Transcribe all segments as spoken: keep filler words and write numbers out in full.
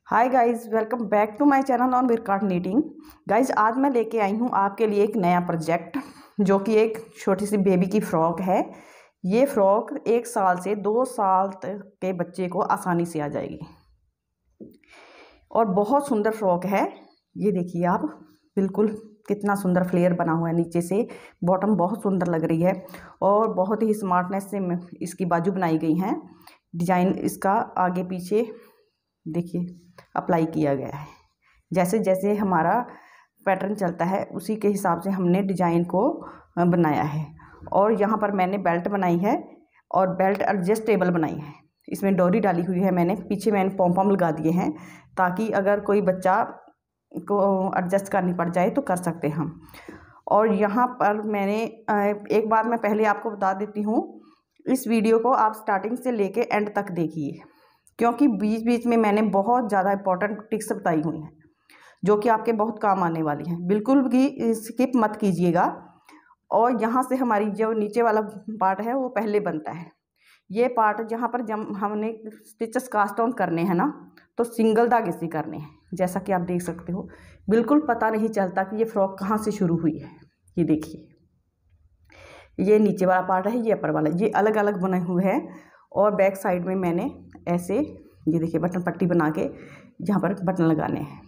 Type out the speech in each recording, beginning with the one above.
Hi guys, welcome back to my channel on विरकाट knitting. Guys, आज मैं लेके आई हूँ आपके लिए एक नया प्रोजेक्ट जो कि एक छोटी सी बेबी की फ़्रॉक है। ये फ़्रॉक एक साल से दो साल तक के बच्चे को आसानी से आ जाएगी और बहुत सुंदर फ्रॉक है। ये देखिए आप, बिल्कुल कितना सुंदर फ्लेयर बना हुआ है नीचे से। बॉटम बहुत सुंदर लग रही है और बहुत ही स्मार्टनेस से इसकी बाजू बनाई गई हैं। डिजाइन इसका आगे पीछे देखिए अप्लाई किया गया है। जैसे जैसे हमारा पैटर्न चलता है उसी के हिसाब से हमने डिजाइन को बनाया है। और यहाँ पर मैंने बेल्ट बनाई है और बेल्ट एडजस्टेबल बनाई है। इसमें डोरी डाली हुई है मैंने, पीछे मैंने पॉम पॉम लगा दिए हैं ताकि अगर कोई बच्चा को एडजस्ट करनी पड़ जाए तो कर सकते हैं हम। और यहाँ पर मैंने एक बात मैं पहले आपको बता देती हूँ, इस वीडियो को आप स्टार्टिंग से लेके एंड तक देखिए, क्योंकि बीच बीच में मैंने बहुत ज़्यादा इंपॉर्टेंट टिप्स बताई हुई हैं जो कि आपके बहुत काम आने वाली हैं। बिल्कुल भी स्किप मत कीजिएगा। और यहाँ से हमारी जो नीचे वाला पार्ट है वो पहले बनता है। ये पार्ट जहाँ पर जब हमने स्टिचेस कास्ट ऑन करने हैं ना, तो सिंगल धागे से करने हैं। जैसा कि आप देख सकते हो, बिल्कुल पता नहीं चलता कि ये फ्रॉक कहाँ से शुरू हुई है। ये देखिए, ये नीचे वाला पार्ट है, ये अपर वाला, ये अलग अलग बने हुए हैं। और बैक साइड में मैंने ऐसे ये देखिए बटन पट्टी बना के जहाँ पर बटन लगाने हैं।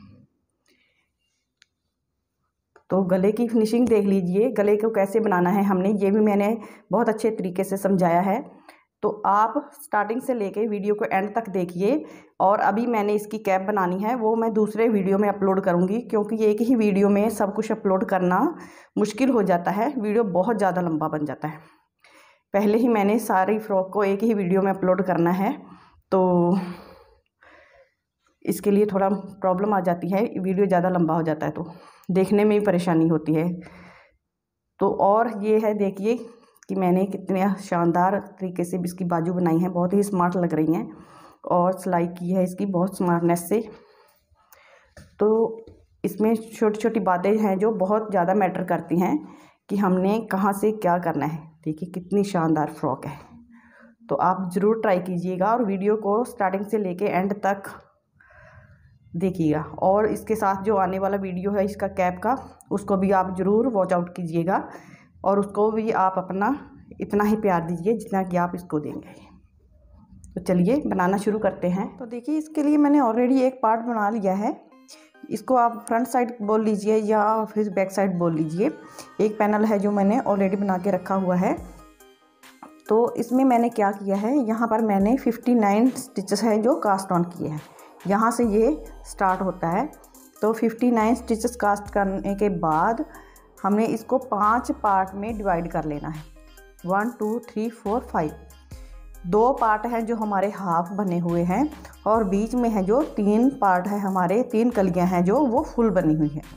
तो गले की फिनिशिंग देख लीजिए, गले को कैसे बनाना है हमने, ये भी मैंने बहुत अच्छे तरीके से समझाया है। तो आप स्टार्टिंग से लेके वीडियो को एंड तक देखिए। और अभी मैंने इसकी कैप बनानी है, वो मैं दूसरे वीडियो में अपलोड करूँगी, क्योंकि एक ही वीडियो में सब कुछ अपलोड करना मुश्किल हो जाता है, वीडियो बहुत ज़्यादा लंबा बन जाता है। पहले ही मैंने सारी फ्रॉक को एक ही वीडियो में अपलोड करना है, तो इसके लिए थोड़ा प्रॉब्लम आ जाती है, वीडियो ज़्यादा लंबा हो जाता है तो देखने में भी परेशानी होती है। तो और ये है, देखिए कि मैंने कितने शानदार तरीके से इसकी बाजू बनाई है, बहुत ही स्मार्ट लग रही हैं। और सिलाई की है इसकी बहुत स्मार्टनेस से। तो इसमें छोटी छोटी बातें हैं जो बहुत ज़्यादा मैटर करती हैं कि हमने कहाँ से क्या करना है। देखिए कितनी शानदार फ्रॉक है। तो आप ज़रूर ट्राई कीजिएगा और वीडियो को स्टार्टिंग से लेके एंड तक देखिएगा। और इसके साथ जो आने वाला वीडियो है इसका कैप का, उसको भी आप ज़रूर वॉच आउट कीजिएगा और उसको भी आप अपना इतना ही प्यार दीजिए जितना कि आप इसको देंगे। तो चलिए बनाना शुरू करते हैं। तो देखिए, इसके लिए मैंने ऑलरेडी एक पार्ट बना लिया है। इसको आप फ्रंट साइड बोल लीजिए या फिर बैक साइड बोल लीजिए। एक पैनल है जो मैंने ऑलरेडी बना के रखा हुआ है। तो इसमें मैंने क्या किया है, यहाँ पर मैंने उनसठ स्टिचेस हैं जो कास्ट ऑन किए हैं। यहाँ से ये स्टार्ट होता है। तो उनसठ स्टिचेस कास्ट करने के बाद हमने इसको पांच पार्ट में डिवाइड कर लेना है। One two three four five. दो पार्ट हैं जो हमारे हाफ बने हुए हैं और बीच में है जो तीन पार्ट है हमारे, तीन कलियां हैं जो वो फुल बनी हुई है।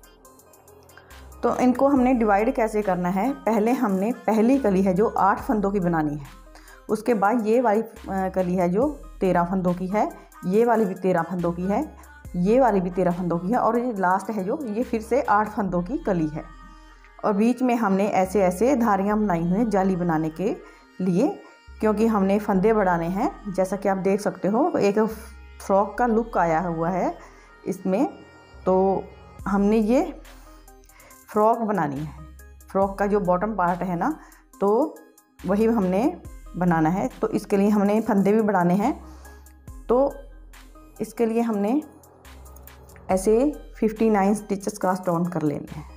तो इनको हमने डिवाइड कैसे करना है, पहले हमने पहली कली है जो आठ फंदों की बनानी है। उसके बाद ये वाली कली है जो तेरह फंदों की है, ये वाली भी तेरह फंदों की है, ये वाली भी तेरह फंदों की है, और ये लास्ट है जो ये फिर से आठ फंदों की कली है। और बीच में हमने ऐसे ऐसे धारियाँ बनाई हुई हैं जाली बनाने के लिए, क्योंकि हमने फंदे बढ़ाने हैं। जैसा कि आप देख सकते हो, एक फ्रॉक का लुक आया हुआ है इसमें। तो हमने ये फ्रॉक बनानी है, फ्रॉक का जो बॉटम पार्ट है ना, तो वही हमने बनाना है। तो इसके लिए हमने फंदे भी बढ़ाने हैं। तो इसके लिए हमने ऐसे उनसठ स्टिचेस कास्ट ऑन कर लेने हैं।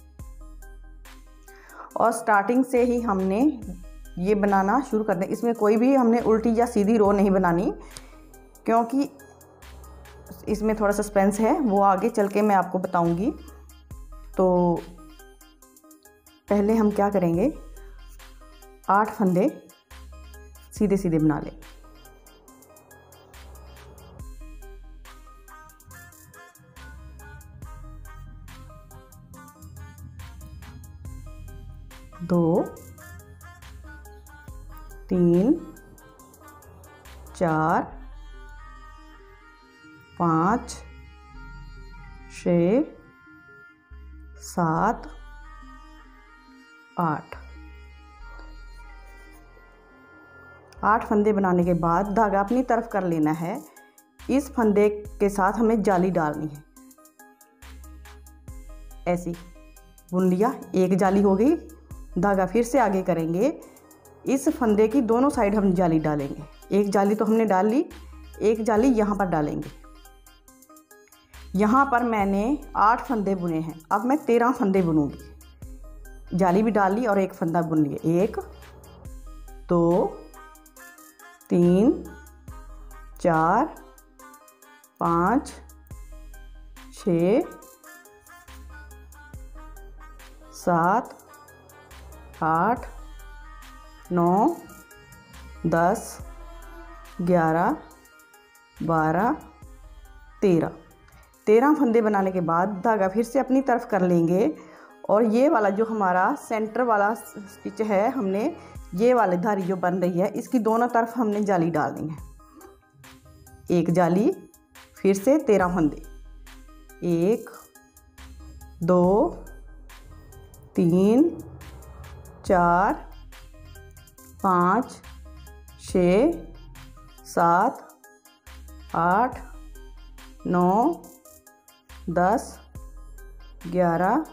और स्टार्टिंग से ही हमने ये बनाना शुरू कर दें। इसमें कोई भी हमने उल्टी या सीधी रो नहीं बनानी, क्योंकि इसमें थोड़ा सस्पेंस है, वो आगे चल के मैं आपको बताऊंगी। तो पहले हम क्या करेंगे, आठ फंदे सीधे सीधे बना लें। दो, तीन, चार, पाँच, छः, सात, आठ। आठ फंदे बनाने के बाद धागा अपनी तरफ कर लेना है। इस फंदे के साथ हमें जाली डालनी है। ऐसी बुन लिया, एक जाली हो गई। धागा फिर से आगे करेंगे, इस फंदे की दोनों साइड हम जाली डालेंगे। एक जाली तो हमने डाल ली, एक जाली यहाँ पर डालेंगे। यहाँ पर मैंने आठ फंदे बुने हैं, अब मैं तेरह फंदे बुनूंगी। जाली भी डाल ली और एक फंदा बुन लिए। एक, दो, तीन, चार, पाँच, छः, सात, आठ, नौ, दस, ग्यारह, बारह, तेरह। तेरह फंदे बनाने के बाद धागा फिर से अपनी तरफ कर लेंगे और ये वाला जो हमारा सेंटर वाला स्टिच है, हमने ये वाली धारी जो बन रही है इसकी दोनों तरफ हमने जाली डालनी है। एक जाली, फिर से तेरह फंदे। एक, दो, तीन, चार, पाँच, छः, सात, आठ, नौ, दस, ग्यारह,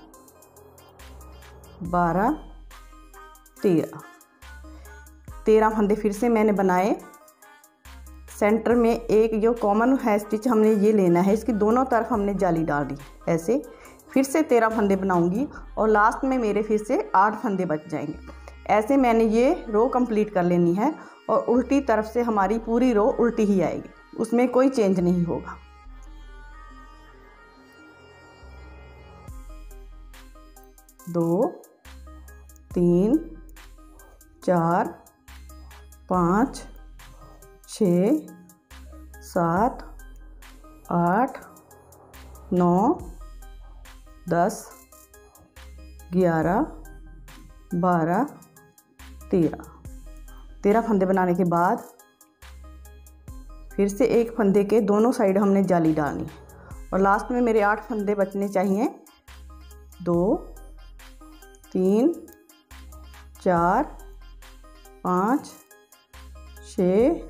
बारह, तेरह। तेरह फंदे फिर से मैंने बनाए। सेंटर में एक जो कॉमन है स्टिच हमने ये लेना है, इसकी दोनों तरफ हमने जाली डाल दी। ऐसे फिर से तेरह फंदे बनाऊंगी और लास्ट में मेरे फिर से आठ फंदे बच जाएंगे। ऐसे मैंने ये रो कंप्लीट कर लेनी है और उल्टी तरफ से हमारी पूरी रो उल्टी ही आएगी, उसमें कोई चेंज नहीं होगा। दो, तीन, चार, पाँच, छः, सात, आठ, नौ, दस, ग्यारह, बारह, तेरह। तेरह फंदे बनाने के बाद फिर से एक फंदे के दोनों साइड हमने जाली डालनी है और लास्ट में मेरे आठ फंदे बचने चाहिए। दो, तीन, चार, पाँच, छः,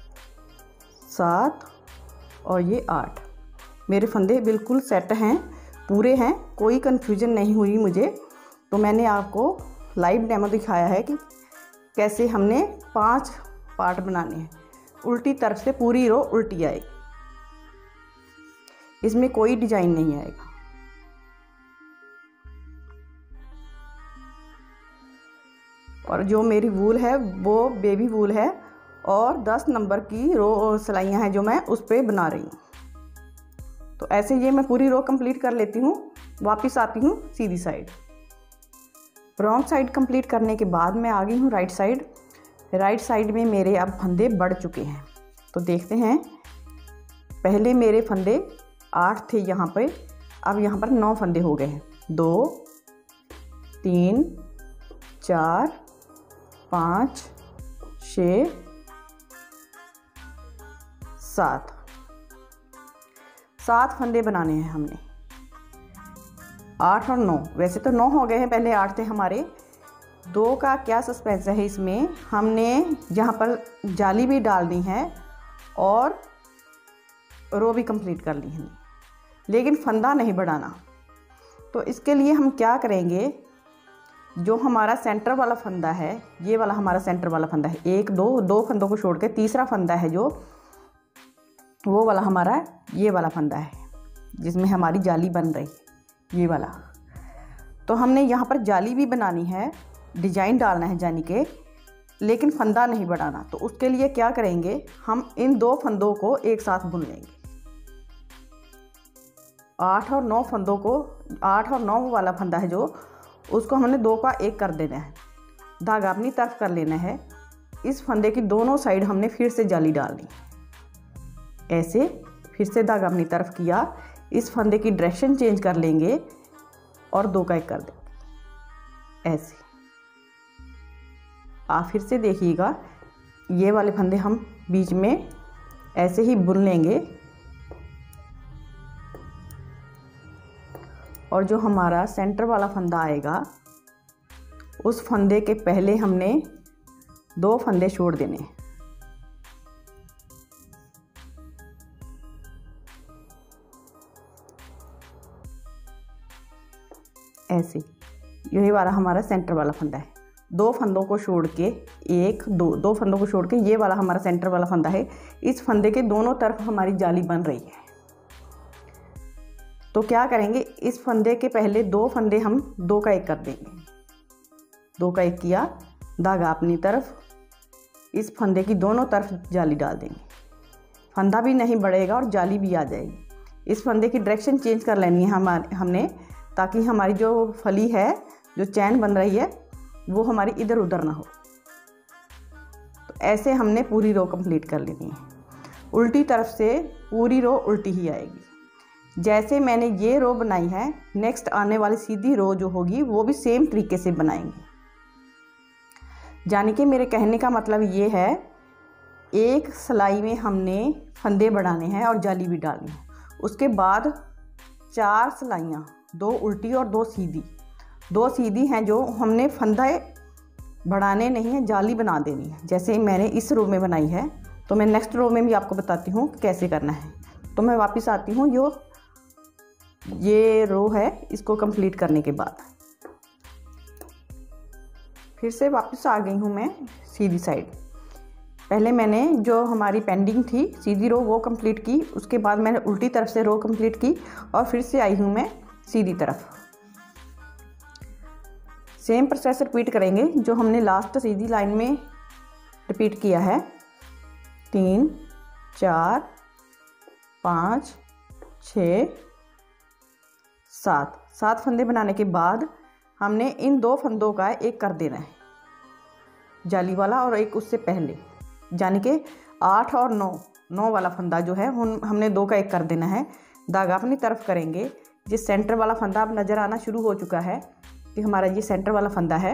सात और ये आठ। मेरे फंदे बिल्कुल सेट हैं, पूरे हैं, कोई कन्फ्यूजन नहीं हुई मुझे। तो मैंने आपको लाइव डेमो दिखाया है कि कैसे हमने पांच पार्ट बनाने हैं। उल्टी तरफ से पूरी रो उल्टी आएगी, इसमें कोई डिजाइन नहीं आएगा। और जो मेरी वूल है वो बेबी वूल है और दस नंबर की रो सिलाइयाँ हैं जो मैं उस पर बना रही हूँ। तो ऐसे ये मैं पूरी रो कंप्लीट कर लेती हूँ, वापस आती हूँ सीधी साइड। रॉन्ग साइड कंप्लीट करने के बाद मैं आ गई हूँ राइट साइड। राइट साइड में मेरे अब फंदे बढ़ चुके हैं, तो देखते हैं। पहले मेरे फंदे आठ थे यहाँ पे, अब यहाँ पर नौ फंदे हो गए हैं। दो, तीन, चार, पाँच, छः, सात। सात फंदे बनाने हैं हमने। आठ और नौ, वैसे तो नौ हो गए हैं, पहले आठ थे हमारे। दो का क्या सस्पेंस है इसमें, हमने यहाँ पर जाली भी डालनी है और रो भी कंप्लीट कर ली है, लेकिन फंदा नहीं बढ़ाना। तो इसके लिए हम क्या करेंगे, जो हमारा सेंटर वाला फंदा है, ये वाला हमारा सेंटर वाला फंदा है, एक दो दो फंदों को छोड़ के तीसरा फंदा है जो, वो वाला हमारा ये वाला फंदा है जिसमें हमारी जाली बन रही, ये वाला। तो हमने यहाँ पर जाली भी बनानी है, डिजाइन डालना है जानी के, लेकिन फंदा नहीं बढ़ाना। तो उसके लिए क्या करेंगे, हम इन दो फंदों को एक साथ बुन लेंगे। आठ और नौ फंदों को, आठ और नौ वाला फंदा है जो, उसको हमने दो का एक कर देना है, धागा अपनी तरफ कर लेना है। इस फंदे की दोनों साइड हमने फिर से जाली डालनी, ऐसे फिर से धागा अपनी तरफ किया, इस फंदे की डायरेक्शन चेंज कर लेंगे और दो का एक कर देंगे ऐसे। आप फिर से देखिएगा, ये वाले फंदे हम बीच में ऐसे ही बुन लेंगे और जो हमारा सेंटर वाला फंदा आएगा उस फंदे के पहले हमने दो फंदे छोड़ देने। ऐसे, यही वाला हमारा सेंटर वाला फंदा है। दो फंदों को छोड़ के एक दो दो फंदों को छोड़ के ये वाला हमारा सेंटर वाला फंदा है। इस फंदे के दोनों तरफ हमारी जाली बन रही है। तो क्या करेंगे, इस फंदे के पहले दो फंदे हम दो का एक कर देंगे। दो का एक किया, धागा अपनी तरफ, इस फंदे की दोनों तरफ जाली डाल देंगे। फंदा भी नहीं बढ़ेगा और जाली भी आ जाएगी। इस फंदे की डायरेक्शन चेंज कर लेनी है हमारे हमने, ताकि हमारी जो फली है, जो चैन बन रही है, वो हमारी इधर उधर ना हो। तो ऐसे हमने पूरी रो कंप्लीट कर लेनी है। उल्टी तरफ से पूरी रो उल्टी ही आएगी। जैसे मैंने ये रो बनाई है, नेक्स्ट आने वाली सीधी रो जो होगी वो भी सेम तरीके से बनाएंगे। यानी कि मेरे कहने का मतलब ये है, एक सिलाई में हमने फंदे बढ़ाने हैं और जाली भी डालनी है। उसके बाद चार सिलाइयाँ, दो उल्टी और दो सीधी। दो सीधी हैं जो हमने फंदा बढ़ाने नहीं है, जाली बना देनी है। जैसे मैंने इस रो में बनाई है, तो मैं नेक्स्ट रो में भी आपको बताती हूँ कैसे करना है। तो मैं वापस आती हूँ, जो ये रो है इसको कंप्लीट करने के बाद फिर से वापस आ गई हूँ मैं सीधी साइड। पहले मैंने जो हमारी पेंडिंग थी सीधी रो वो कंप्लीट की, उसके बाद मैंने उल्टी तरफ से रो कंप्लीट की और फिर से आई हूँ मैं सीधी तरफ। सेम प्रोसेस रिपीट करेंगे जो हमने लास्ट सीधी लाइन में रिपीट किया है। तीन, चार, पाँच, छः, सात सात फंदे बनाने के बाद हमने इन दो फंदों का एक कर देना है, जाली वाला और एक उससे पहले, यानी कि आठ और नौ नौ वाला फंदा जो है हमने दो का एक कर देना है। धागा अपनी तरफ करेंगे। जिस सेंटर वाला फंदा अब नज़र आना शुरू हो चुका है कि हमारा ये सेंटर वाला फंदा है,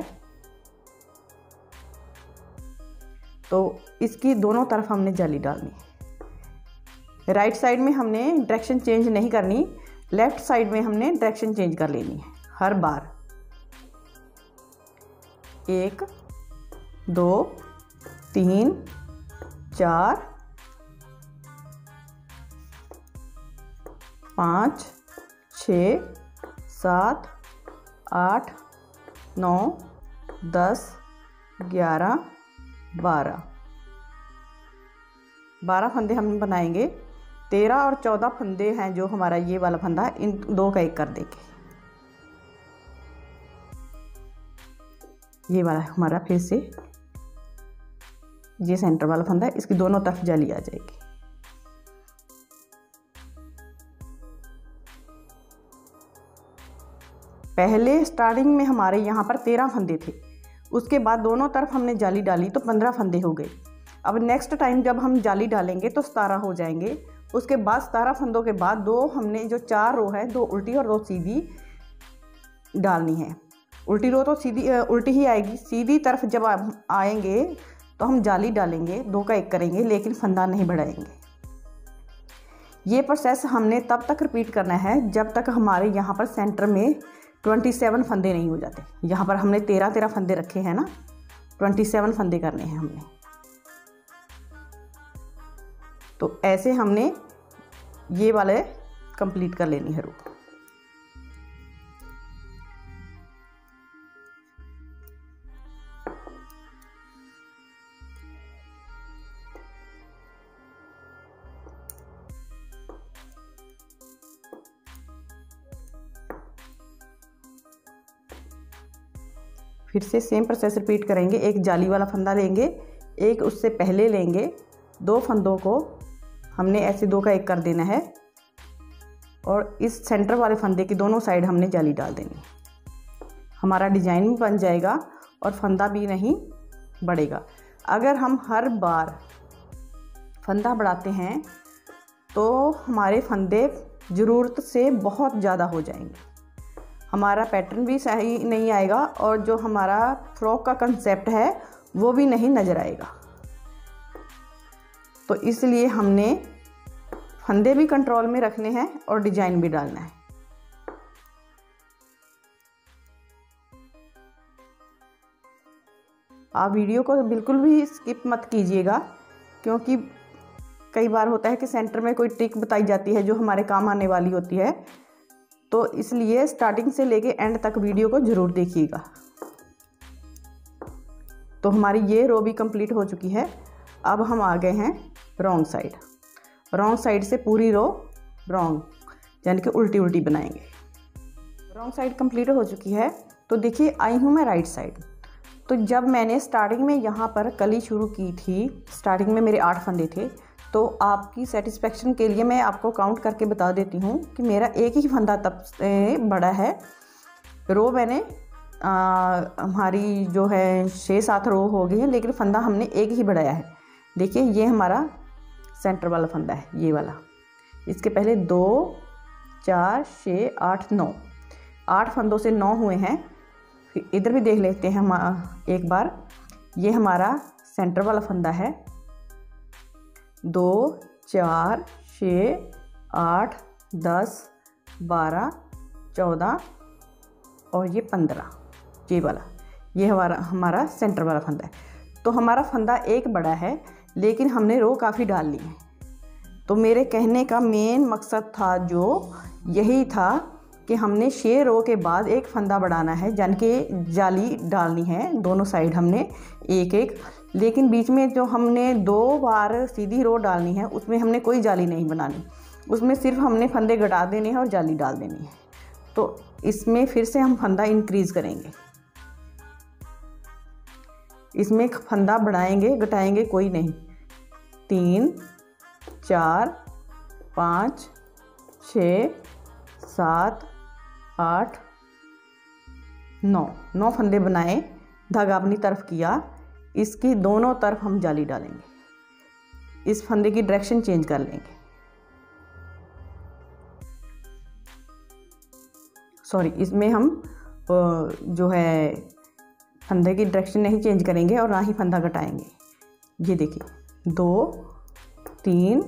तो इसकी दोनों तरफ हमने जाली डालनी है। राइट साइड में हमने डायरेक्शन चेंज नहीं करनी, लेफ्ट साइड में हमने डायरेक्शन चेंज कर लेनी है हर बार। एक, दो, तीन, चार, पाँच, छः, सात, आठ, नौ, दस, ग्यारह, बारह बारह फंदे हम बनाएंगे। तेरह और चौदह फंदे हैं जो हमारा ये वाला फंदा है, इन दो का एक कर देंगे। ये वाला हमारा फिर से ये सेंटर वाला फंदा है, इसकी दोनों तरफ जाली आ जाएगी। पहले स्टार्टिंग में हमारे यहाँ पर तेरह फंदे थे, उसके बाद दोनों तरफ हमने जाली डाली तो पंद्रह फंदे हो गए। अब नेक्स्ट टाइम जब हम जाली डालेंगे तो सतारह हो जाएंगे। उसके बाद सतारह फंदों के बाद दो हमने जो चार रो है, दो उल्टी और दो सीधी डालनी है। उल्टी रो तो सीधी उल्टी ही आएगी, सीधी तरफ जब आएंगे तो हम जाली डालेंगे, दो का एक करेंगे, लेकिन फंदा नहीं बढ़ाएंगे। ये प्रोसेस हमने तब तक रिपीट करना है जब तक हमारे यहाँ पर सेंटर में सत्ताईस फंदे नहीं हो जाते। यहाँ पर हमने तेरह तेरह फंदे रखे हैं ना, सत्ताईस फंदे करने हैं हमने। तो ऐसे हमने ये वाले कंप्लीट कर लेनी है रो। फिर से सेम प्रोसेस रिपीट करेंगे। एक जाली वाला फंदा लेंगे, एक उससे पहले लेंगे, दो फंदों को हमने ऐसे दो का एक कर देना है और इस सेंटर वाले फंदे की दोनों साइड हमने जाली डाल देनी। हमारा डिजाइन भी बन जाएगा और फंदा भी नहीं बढ़ेगा। अगर हम हर बार फंदा बढ़ाते हैं तो हमारे फंदे ज़रूरत से बहुत ज़्यादा हो जाएंगे, हमारा पैटर्न भी सही नहीं आएगा और जो हमारा फ्रॉक का कंसेप्ट है वो भी नहीं नज़र आएगा। तो इसलिए हमने फंदे भी कंट्रोल में रखने हैं और डिजाइन भी डालना है। आप वीडियो को बिल्कुल भी स्किप मत कीजिएगा, क्योंकि कई बार होता है कि सेंटर में कोई ट्रिक बताई जाती है जो हमारे काम आने वाली होती है, तो इसलिए स्टार्टिंग से लेके एंड तक वीडियो को ज़रूर देखिएगा। तो हमारी ये रो भी कंप्लीट हो चुकी है। अब हम आ गए हैं रॉन्ग साइड। रॉन्ग साइड से पूरी रो रॉन्ग यानी कि उल्टी उल्टी बनाएंगे। रॉन्ग साइड कंप्लीट हो चुकी है। तो देखिए आई हूँ मैं राइट साइड। तो जब मैंने स्टार्टिंग में यहाँ पर कली शुरू की थी, स्टार्टिंग में मेरे आठ फंदे थे, तो आपकी सेटिस्फेक्शन के लिए मैं आपको काउंट करके बता देती हूँ कि मेरा एक ही फंदा तब से बड़ा है। रो मैंने आ, हमारी जो है छः सात रो हो गई है, लेकिन फंदा हमने एक ही बढ़ाया है। देखिए ये हमारा सेंटर वाला फंदा है, ये वाला। इसके पहले दो चार छः आठ नौ, आठ फंदों से नौ हुए हैं। फिर इधर भी देख लेते हैं हम एक बार। ये हमारा सेंटर वाला फंदा है। दो चार छः आठ दस बारह चौदह और ये पंद्रह, ये वाला, ये हमारा हमारा सेंटर वाला फंदा है। तो हमारा फंदा एक बड़ा है, लेकिन हमने रो काफ़ी डाल ली है। तो मेरे कहने का मेन मकसद था जो यही था कि हमने छः रो के बाद एक फंदा बढ़ाना है, यानी कि जाली डालनी है दोनों साइड हमने एक एक। लेकिन बीच में जो हमने दो बार सीधी रो डालनी है उसमें हमने कोई जाली नहीं बनानी, उसमें सिर्फ हमने फंदे घटा देने हैं और जाली डाल देनी है। तो इसमें फिर से हम फंदा इंक्रीज़ करेंगे, इसमें फंदा बढ़ाएंगे घटाएंगे कोई नहीं। तीन चार पाँच छः सात आठ नौ, नौ फंदे बनाए, धागा अपनी तरफ किया। इसकी दोनों तरफ हम जाली डालेंगे, इस फंदे की डायरेक्शन चेंज कर लेंगे। सॉरी, इसमें हम जो है फंदे की डायरेक्शन नहीं चेंज करेंगे और ना ही फंदा घटाएंगे। ये देखिए दो तीन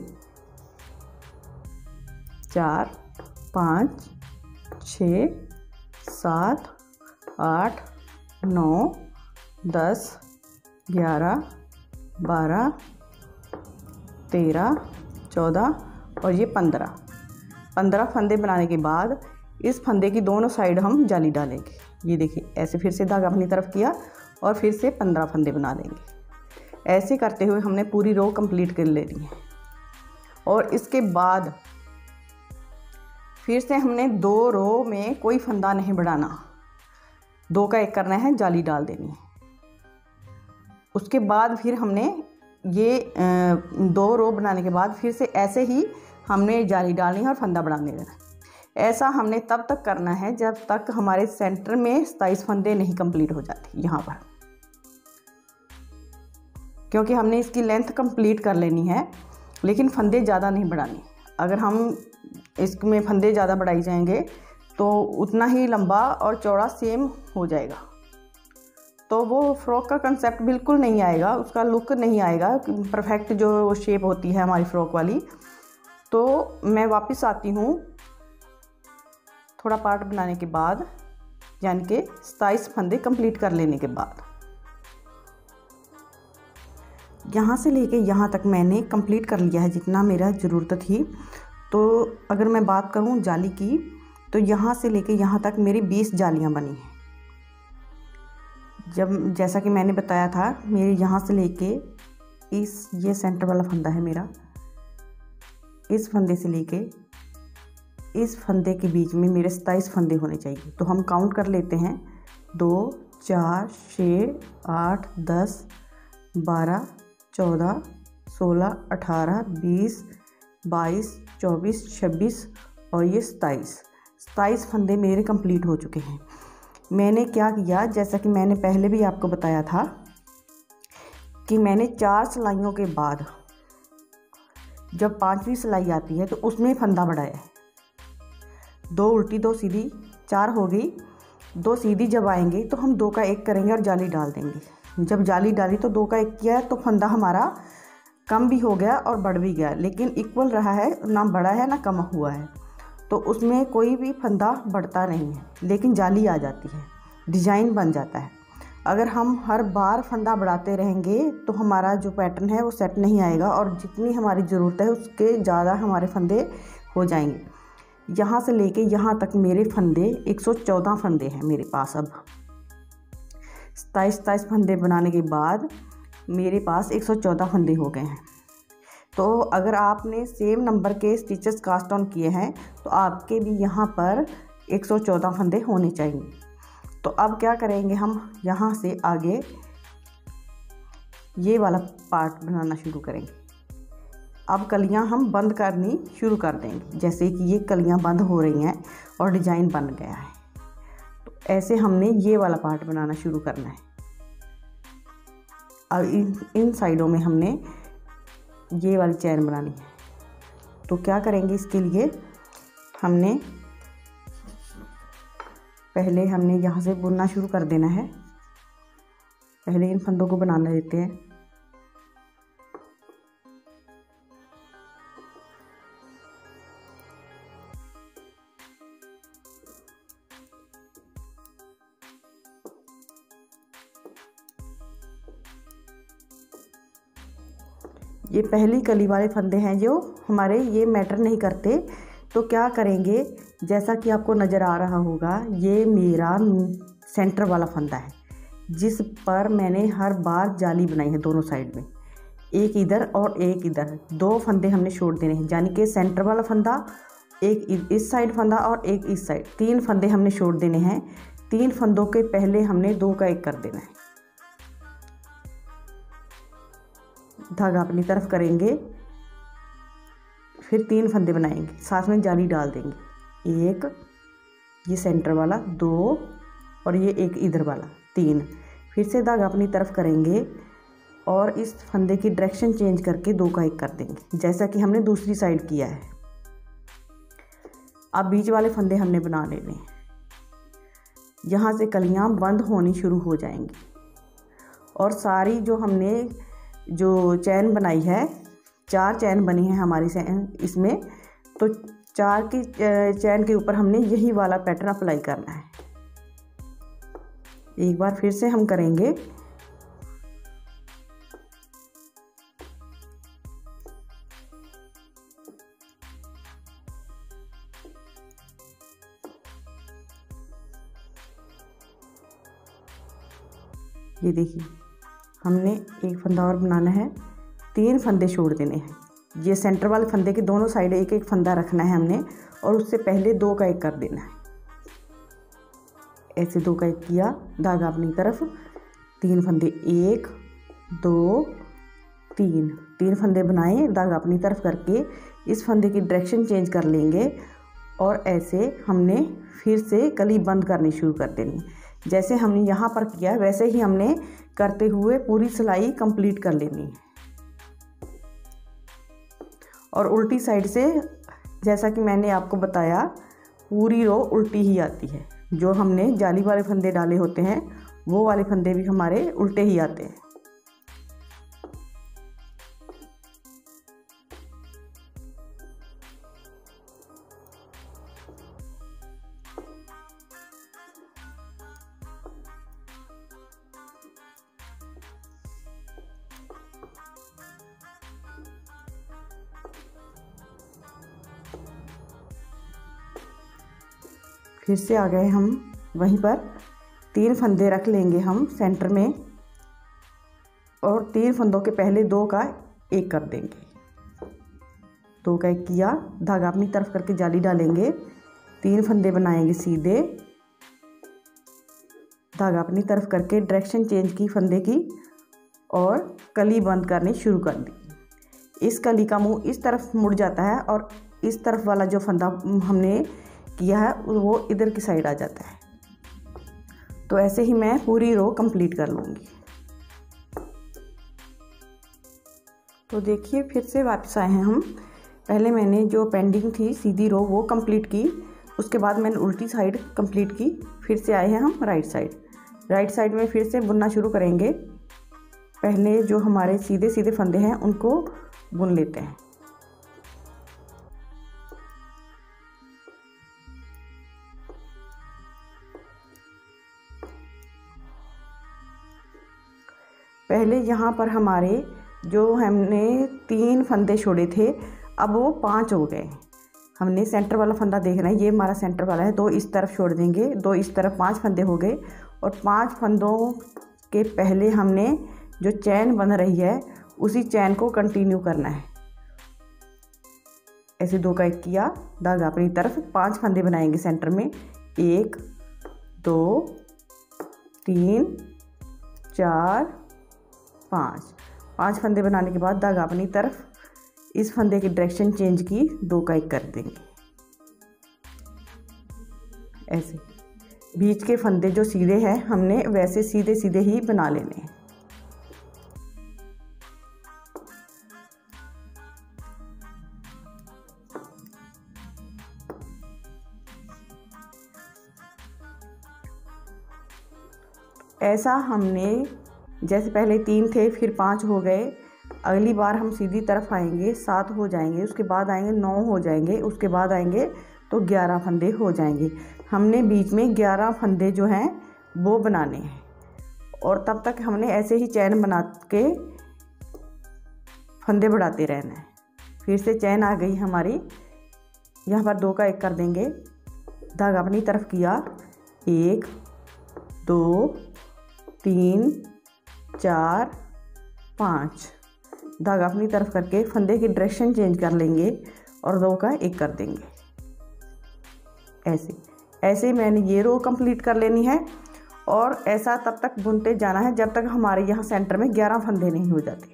चार पाँच छः सात आठ नौ दस ग्यारह बारह तेरह चौदह और ये पंद्रह। पंद्रह फंदे बनाने के बाद इस फंदे की दोनों साइड हम जाली डालेंगे। ये देखिए ऐसे फिर से धागा अपनी तरफ किया और फिर से पंद्रह फंदे बना देंगे। ऐसे करते हुए हमने पूरी रो कंप्लीट कर लेनी है। और इसके बाद फिर से हमने दो रो में कोई फंदा नहीं बढ़ाना, दो का एक करना है, जाली डाल देनी है। उसके बाद फिर हमने ये दो रो बनाने के बाद फिर से ऐसे ही हमने जाली डालनी है और फंदा बढ़ाने देना। ऐसा हमने तब तक करना है जब तक हमारे सेंटर में सताईस फंदे नहीं कंप्लीट हो जाते यहाँ पर, क्योंकि हमने इसकी लेंथ कंप्लीट कर लेनी है, लेकिन फंदे ज़्यादा नहीं बढ़ाने। अगर हम इसमें फंदे ज़्यादा बढ़ाई जाएंगे तो उतना ही लंबा और चौड़ा सेम हो जाएगा, तो वो फ्रॉक का कंसेप्ट बिल्कुल नहीं आएगा, उसका लुक नहीं आएगा, परफेक्ट जो शेप होती है हमारी फ्रॉक वाली। तो मैं वापस आती हूँ थोड़ा पार्ट बनाने के बाद, यानी कि सताईस फंदे कंप्लीट कर लेने के बाद। यहाँ से लेके यहाँ तक मैंने कंप्लीट कर लिया है जितना मेरा ज़रूरत थी। तो अगर मैं बात करूँ जाली की, तो यहाँ से लेके यहाँ तक मेरी बीस जालियाँ बनी हैं। जब जैसा कि मैंने बताया था, मेरे यहाँ से लेके इस ये सेंटर वाला फंदा है मेरा, इस फंदे से लेके इस फंदे के बीच में मेरे सताईस फंदे होने चाहिए। तो हम काउंट कर लेते हैं, दो चार छः आठ दस बारह चौदह सोलह अठारह बीस बाईस चौबीस छब्बीस और ये सताईस। सताईस फंदे मेरे कंप्लीट हो चुके हैं। मैंने क्या किया, जैसा कि मैंने पहले भी आपको बताया था कि मैंने चार सिलाइयों के बाद जब पांचवी सिलाई आती है तो उसमें फंदा बढ़ाया है। दो उल्टी दो सीधी, चार हो गई। दो सीधी जब आएंगे तो हम दो का एक करेंगे और जाली डाल देंगे। जब जाली डाली तो दो का एक किया तो फंदा हमारा कम भी हो गया और बढ़ भी गया, लेकिन इक्वल रहा है, ना बढ़ा है ना कम हुआ है। तो उसमें कोई भी फंदा बढ़ता नहीं है, लेकिन जाली आ जाती है, डिज़ाइन बन जाता है। अगर हम हर बार फंदा बढ़ाते रहेंगे तो हमारा जो पैटर्न है वो सेट नहीं आएगा और जितनी हमारी ज़रूरत है उसके ज़्यादा हमारे फंदे हो जाएंगे। यहाँ से लेके यहाँ तक मेरे फंदे एक सौ चौदह फंदे हैं मेरे पास। अब सताईस सताईस फंदे बनाने के बाद मेरे पास एक सौ चौदह फंदे हो गए हैं। तो अगर आपने सेम नंबर के स्टिचेस कास्ट ऑन किए हैं तो आपके भी यहाँ पर एक सौ चौदह फंदे होने चाहिए। तो अब क्या करेंगे, हम यहाँ से आगे ये वाला पार्ट बनाना शुरू करेंगे। अब कलियाँ हम बंद करनी शुरू कर देंगे, जैसे कि ये कलियाँ बंद हो रही हैं और डिज़ाइन बन गया है। तो ऐसे हमने ये वाला पार्ट बनाना शुरू करना है। अब इन इन साइडों में हमने ये वाली चैन बनानी है। तो क्या करेंगे, इसके लिए हमने पहले हमने यहाँ से बुनना शुरू कर देना है। पहले इन फंदों को बनाना देते हैं। ये पहली कली वाले फंदे हैं जो हमारे, ये मैटर नहीं करते। तो क्या करेंगे, जैसा कि आपको नज़र आ रहा होगा, ये मेरा सेंटर वाला फंदा है जिस पर मैंने हर बार जाली बनाई है दोनों साइड में, एक इधर और एक इधर। दो फंदे हमने छोड़ देने हैं, यानी कि सेंटर वाला फंदा, एक इस साइड फंदा और एक इस साइड, तीन फंदे हमने छोड़ देने हैं। तीन फंदों के पहले हमने दो का एक कर देना है। धागा अपनी तरफ करेंगे, फिर तीन फंदे बनाएंगे, साथ में जाली डाल देंगे। एक ये सेंटर वाला, दो और ये एक इधर वाला, तीन। फिर से धागा अपनी तरफ करेंगे और इस फंदे की डायरेक्शन चेंज करके दो का एक कर देंगे, जैसा कि हमने दूसरी साइड किया है। अब बीच वाले फंदे हमने बना लेने हैं। यहाँ से कलियाँ बंद होनी शुरू हो जाएंगी और सारी जो हमने जो चैन बनाई है, चार चैन बनी है हमारी इसमें, तो चार की चैन के ऊपर हमने यही वाला पैटर्न अप्लाई करना है। एक बार फिर से हम करेंगे। ये देखिए, हमने एक फंदा और बनाना है, तीन फंदे छोड़ देने हैं। ये सेंटर वाले फंदे के दोनों साइड एक एक फंदा रखना है हमने, और उससे पहले दो का एक कर देना है। ऐसे दो का एक किया, धागा अपनी तरफ, तीन फंदे, एक दो तीन, तीन फंदे बनाए, धागा अपनी तरफ करके इस फंदे की डायरेक्शन चेंज कर लेंगे और ऐसे हमने फिर से कली बंद करनी शुरू कर देनी। जैसे हमने यहाँ पर किया वैसे ही हमने करते हुए पूरी सिलाई कंप्लीट कर लेनी है। और उल्टी साइड से, जैसा कि मैंने आपको बताया, पूरी रो उल्टी ही आती है। जो हमने जाली वाले फंदे डाले होते हैं वो वाले फंदे भी हमारे उल्टे ही आते हैं। फिर से आ गए हम वहीं पर, तीन फंदे रख लेंगे हम सेंटर में और तीन फंदों के पहले दो का एक कर देंगे। दो का एक किया, धागा अपनी तरफ करके जाली डालेंगे, तीन फंदे बनाएंगे सीधे, धागा अपनी तरफ करके डायरेक्शन चेंज की फंदे की और कली बंद करनी शुरू कर दी। इस कली का मुंह इस तरफ मुड़ जाता है और इस तरफ वाला जो फंदा हमने किया है वो इधर की साइड आ जाता है। तो ऐसे ही मैं पूरी रो कंप्लीट कर लूँगी। तो देखिए, फिर से वापस आए हैं हम। पहले मैंने जो पेंडिंग थी सीधी रो वो कंप्लीट की, उसके बाद मैंने उल्टी साइड कंप्लीट की। फिर से आए हैं हम राइट साइड। राइट साइड में फिर से बुनना शुरू करेंगे। पहले जो हमारे सीधे सीधे फंदे हैं उनको बुन लेते हैं। पहले यहाँ पर हमारे जो हमने तीन फंदे छोड़े थे, अब वो पांच हो गए। हमने सेंटर वाला फंदा देखना है, ये हमारा सेंटर वाला है, दो इस तरफ छोड़ देंगे, दो इस तरफ, पांच फंदे हो गए। और पांच फंदों के पहले हमने जो चैन बन रही है उसी चैन को कंटिन्यू करना है। ऐसे दो का एक किया, धागा अपनी तरफ, पांच फंदे बनाएंगे सेंटर में, एक दो तीन चार पाँच। पांच फंदे बनाने के बाद धागा अपनी तरफ, इस फंदे की डायरेक्शन चेंज की, दो का एक कर देंगे। ऐसे बीच के फंदे जो सीधे हैं हमने वैसे सीधे सीधे ही बना लेने हैं। ऐसा हमने, जैसे पहले तीन थे फिर पाँच हो गए, अगली बार हम सीधी तरफ आएंगे, सात हो जाएंगे, उसके बाद आएंगे नौ हो जाएंगे, उसके बाद आएंगे तो ग्यारह फंदे हो जाएंगे। हमने बीच में ग्यारह फंदे जो हैं वो बनाने हैं और तब तक हमने ऐसे ही चैन बना के फंदे बढ़ाते रहना है। फिर से चैन आ गई हमारी, यहाँ पर दो का एक कर देंगे, धागा अपनी तरफ किया, एक दो तीन चार पाँच, धागा अपनी तरफ करके फंदे की डायरेक्शन चेंज कर लेंगे और दो का एक कर देंगे। ऐसे ऐसे मैंने ये रो कंप्लीट कर लेनी है और ऐसा तब तक बुनते जाना है जब तक हमारे यहाँ सेंटर में ग्यारह फंदे नहीं हो जाते।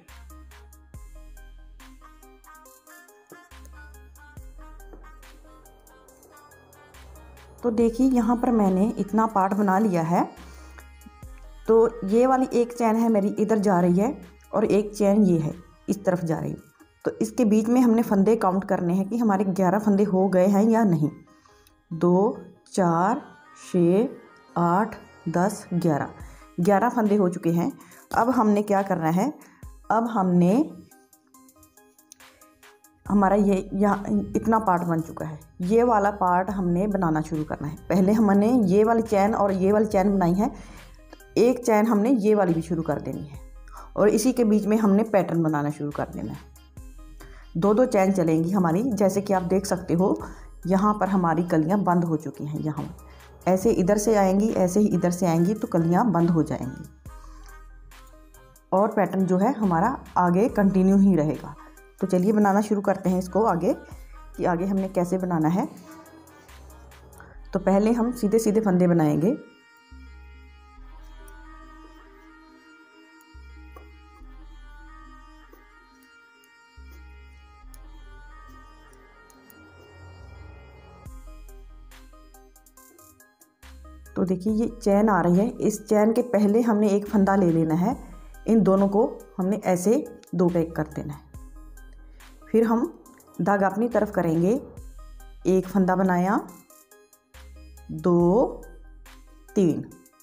तो देखिए यहाँ पर मैंने इतना पार्ट बना लिया है। तो ये वाली एक चैन है मेरी इधर जा रही है और एक चैन ये है इस तरफ जा रही है। तो इसके बीच में हमने फंदे काउंट करने हैं कि हमारे ग्यारह फंदे हो गए हैं या नहीं। दो चार छः आठ दस ग्यारह, ग्यारह फंदे हो चुके हैं। अब हमने क्या करना है, अब हमने हमारा ये यहाँ इतना पार्ट बन चुका है, ये वाला पार्ट हमने बनाना शुरू करना है। पहले हमने ये वाली चैन और ये वाली चैन बनाई है, एक चैन हमने ये वाली भी शुरू कर देनी है और इसी के बीच में हमने पैटर्न बनाना शुरू कर देना है। दो दो चैन चलेंगी हमारी, जैसे कि आप देख सकते हो यहाँ पर हमारी कलियाँ बंद हो चुकी हैं। यहाँ ऐसे इधर से आएंगी, ऐसे ही इधर से आएंगी तो कलियाँ बंद हो जाएंगी और पैटर्न जो है हमारा आगे कंटिन्यू ही रहेगा। तो चलिए बनाना शुरू करते हैं इसको आगे, कि आगे हमने कैसे बनाना है। तो पहले हम सीधे सीधे फंदे बनाएंगे। तो देखिए ये चैन आ रही है, इस चैन के पहले हमने एक फंदा ले लेना है, इन दोनों को हमने ऐसे दो का एक कर देना है। फिर हम धागा अपनी तरफ करेंगे, एक फंदा बनाया, दो तीन,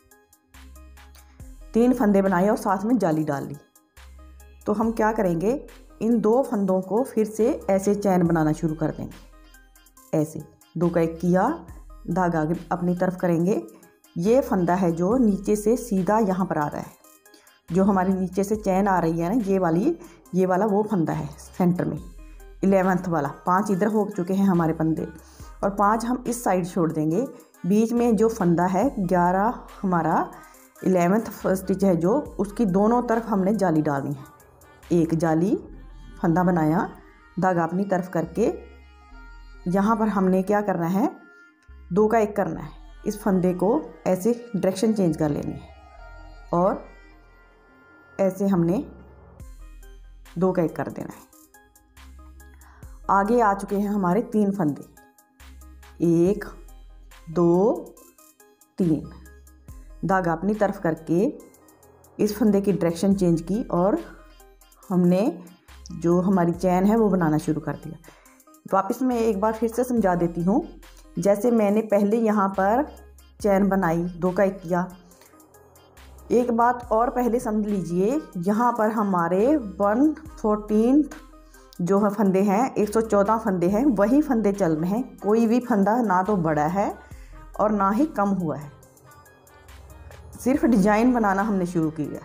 तीन फंदे बनाए और साथ में जाली डाल ली। तो हम क्या करेंगे, इन दो फंदों को फिर से ऐसे चैन बनाना शुरू कर देंगे। ऐसे दो का एक किया, धागा आगे अपनी तरफ करेंगे, ये फंदा है जो नीचे से सीधा यहाँ पर आ रहा है, जो हमारी नीचे से चैन आ रही है ना, ये वाली, ये वाला वो फंदा है सेंटर में, इलेवेंथ वाला। पांच इधर हो चुके हैं हमारे फंदे और पांच हम इस साइड छोड़ देंगे। बीच में जो फंदा है ग्यारह हमारा इलेवेंथ स्टिच है जो, उसकी दोनों तरफ हमने जाली डालनी है। एक जाली, फंदा बनाया, धागा अपनी तरफ करके यहाँ पर हमने क्या करना है, दो का एक करना है। इस फंदे को ऐसे डायरेक्शन चेंज कर लेनी है और ऐसे हमने दो का एक कर देना है। आगे आ चुके हैं हमारे तीन फंदे, एक दो तीन, धागा अपनी तरफ करके इस फंदे की डायरेक्शन चेंज की और हमने जो हमारी चैन है वो बनाना शुरू कर दिया। वापस मैं एक बार फिर से समझा देती हूँ। जैसे मैंने पहले यहाँ पर चैन बनाई, दो का एक किया। एक बात और पहले समझ लीजिए, यहाँ पर हमारे वन फोर्टीन जो है फंदे हैं, एक सौ चौदह फंदे हैं, वही फंदे चल रहे हैं। कोई भी फंदा ना तो बड़ा है और ना ही कम हुआ है, सिर्फ डिजाइन बनाना हमने शुरू किया।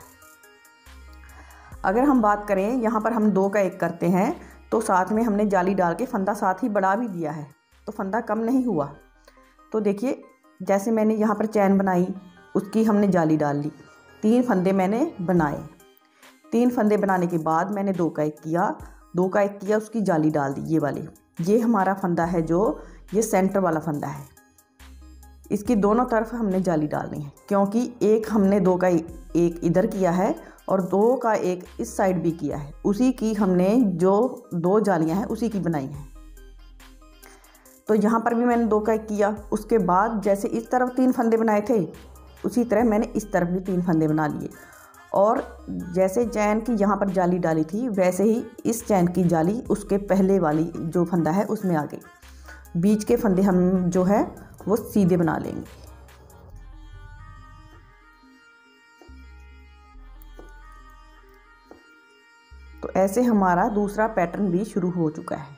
अगर हम बात करें, यहाँ पर हम दो का एक करते हैं तो साथ में हमने जाली डाल के फंदा साथ ही बढ़ा भी दिया है, तो फंदा कम नहीं हुआ। तो देखिए जैसे मैंने यहाँ पर चैन बनाई, उसकी हमने जाली डाल ली, तीन फंदे मैंने बनाए। तीन फंदे बनाने के बाद मैंने दो का एक किया, दो का एक किया, उसकी जाली डाल दी ये वाली। ये हमारा फंदा है जो ये सेंटर वाला फंदा है। इसकी दोनों तरफ हमने जाली डालनी है, क्योंकि एक हमने दो का एक इधर किया है और दो का एक इस साइड भी किया है। उसी की हमने जो दो जालियां हैं उसी की बनाई हैं। तो यहाँ पर भी मैंने दो का एक किया। उसके बाद जैसे इस तरफ तीन फंदे बनाए थे, उसी तरह मैंने इस तरफ भी तीन फंदे बना लिए। और जैसे चैन की यहाँ पर जाली डाली थी, वैसे ही इस चैन की जाली उसके पहले वाली जो फंदा है उसमें आ गई। बीच के फंदे हम जो है वो सीधे बना लेंगे। तो ऐसे हमारा दूसरा पैटर्न भी शुरू हो चुका है।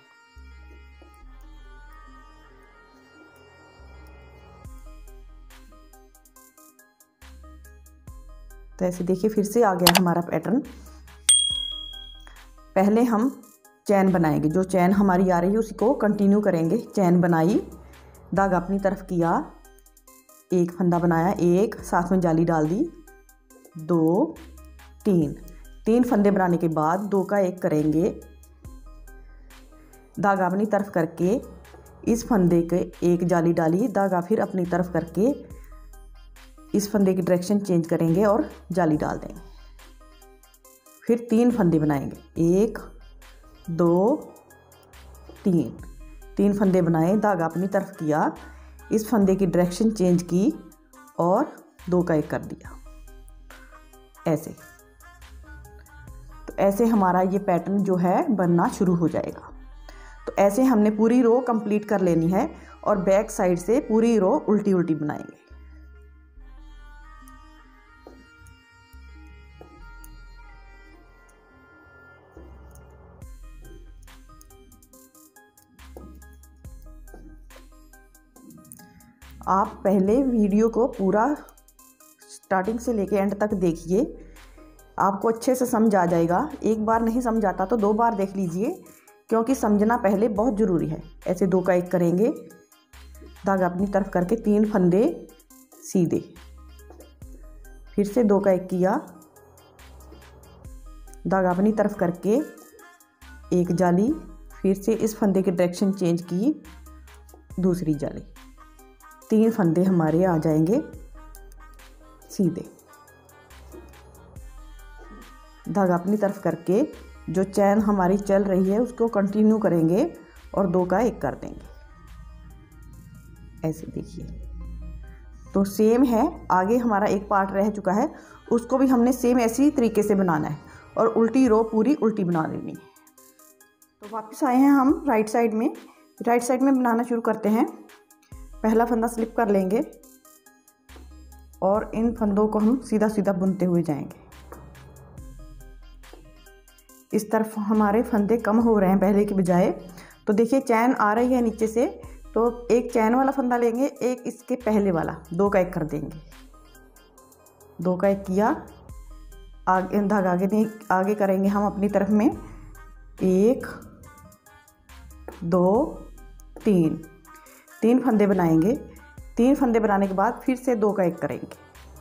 तो ऐसे देखिए फिर से आ गया हमारा पैटर्न। पहले हम चैन बनाएंगे, जो चैन हमारी आ रही है उसी को कंटिन्यू करेंगे। चैन बनाई, धागा अपनी तरफ किया, एक फंदा बनाया, एक साथ में जाली डाल दी, दो, तीन तीन फंदे बनाने के बाद दो का एक करेंगे, धागा अपनी तरफ करके इस फंदे के एक जाली डाली, धागा फिर अपनी तरफ करके इस फंदे की डायरेक्शन चेंज करेंगे और जाली डाल देंगे। फिर तीन फंदे बनाएंगे, एक, दो, तीन तीन फंदे बनाए, धागा अपनी तरफ किया, इस फंदे की डायरेक्शन चेंज की और दो का एक कर दिया ऐसे। तो ऐसे हमारा ये पैटर्न जो है बनना शुरू हो जाएगा। तो ऐसे हमने पूरी रो कंप्लीट कर लेनी है और बैक साइड से पूरी रो उल्टी उल्टी बनाएंगे। आप पहले वीडियो को पूरा स्टार्टिंग से लेके एंड तक देखिए, आपको अच्छे से समझ आ जाएगा। एक बार नहीं समझ आता तो दो बार देख लीजिए, क्योंकि समझना पहले बहुत ज़रूरी है। ऐसे दो का एक करेंगे, धागा अपनी तरफ करके तीन फंदे सीधे, फिर से दो का एक किया, धागा अपनी तरफ करके एक जाली, फिर से इस फंदे की डायरेक्शन चेंज की, दूसरी जाली, तीन फंदे हमारे आ जाएंगे सीधे। धागा अपनी तरफ करके जो चैन हमारी चल रही है उसको कंटिन्यू करेंगे और दो का एक कर देंगे ऐसे। देखिए तो सेम है, आगे हमारा एक पार्ट रह चुका है, उसको भी हमने सेम ऐसी तरीके से बनाना है और उल्टी रो पूरी उल्टी बना लेनी है। तो वापस आए हैं हम राइट साइड में। राइट साइड में बनाना शुरू करते हैं। पहला फंदा स्लिप कर लेंगे और इन फंदों को हम सीधा सीधा बुनते हुए जाएंगे। इस तरफ हमारे फंदे कम हो रहे हैं पहले के बजाय। तो देखिए चैन आ रही है नीचे से, तो एक चैन वाला फंदा लेंगे, एक इसके पहले वाला, दो का एक कर देंगे। दो का एक किया, आगे धागा आगे नहीं आगे करेंगे हम अपनी तरफ में, एक, दो, तीन तीन फंदे बनाएंगे। तीन फंदे बनाने के बाद फिर से दो का एक करेंगे।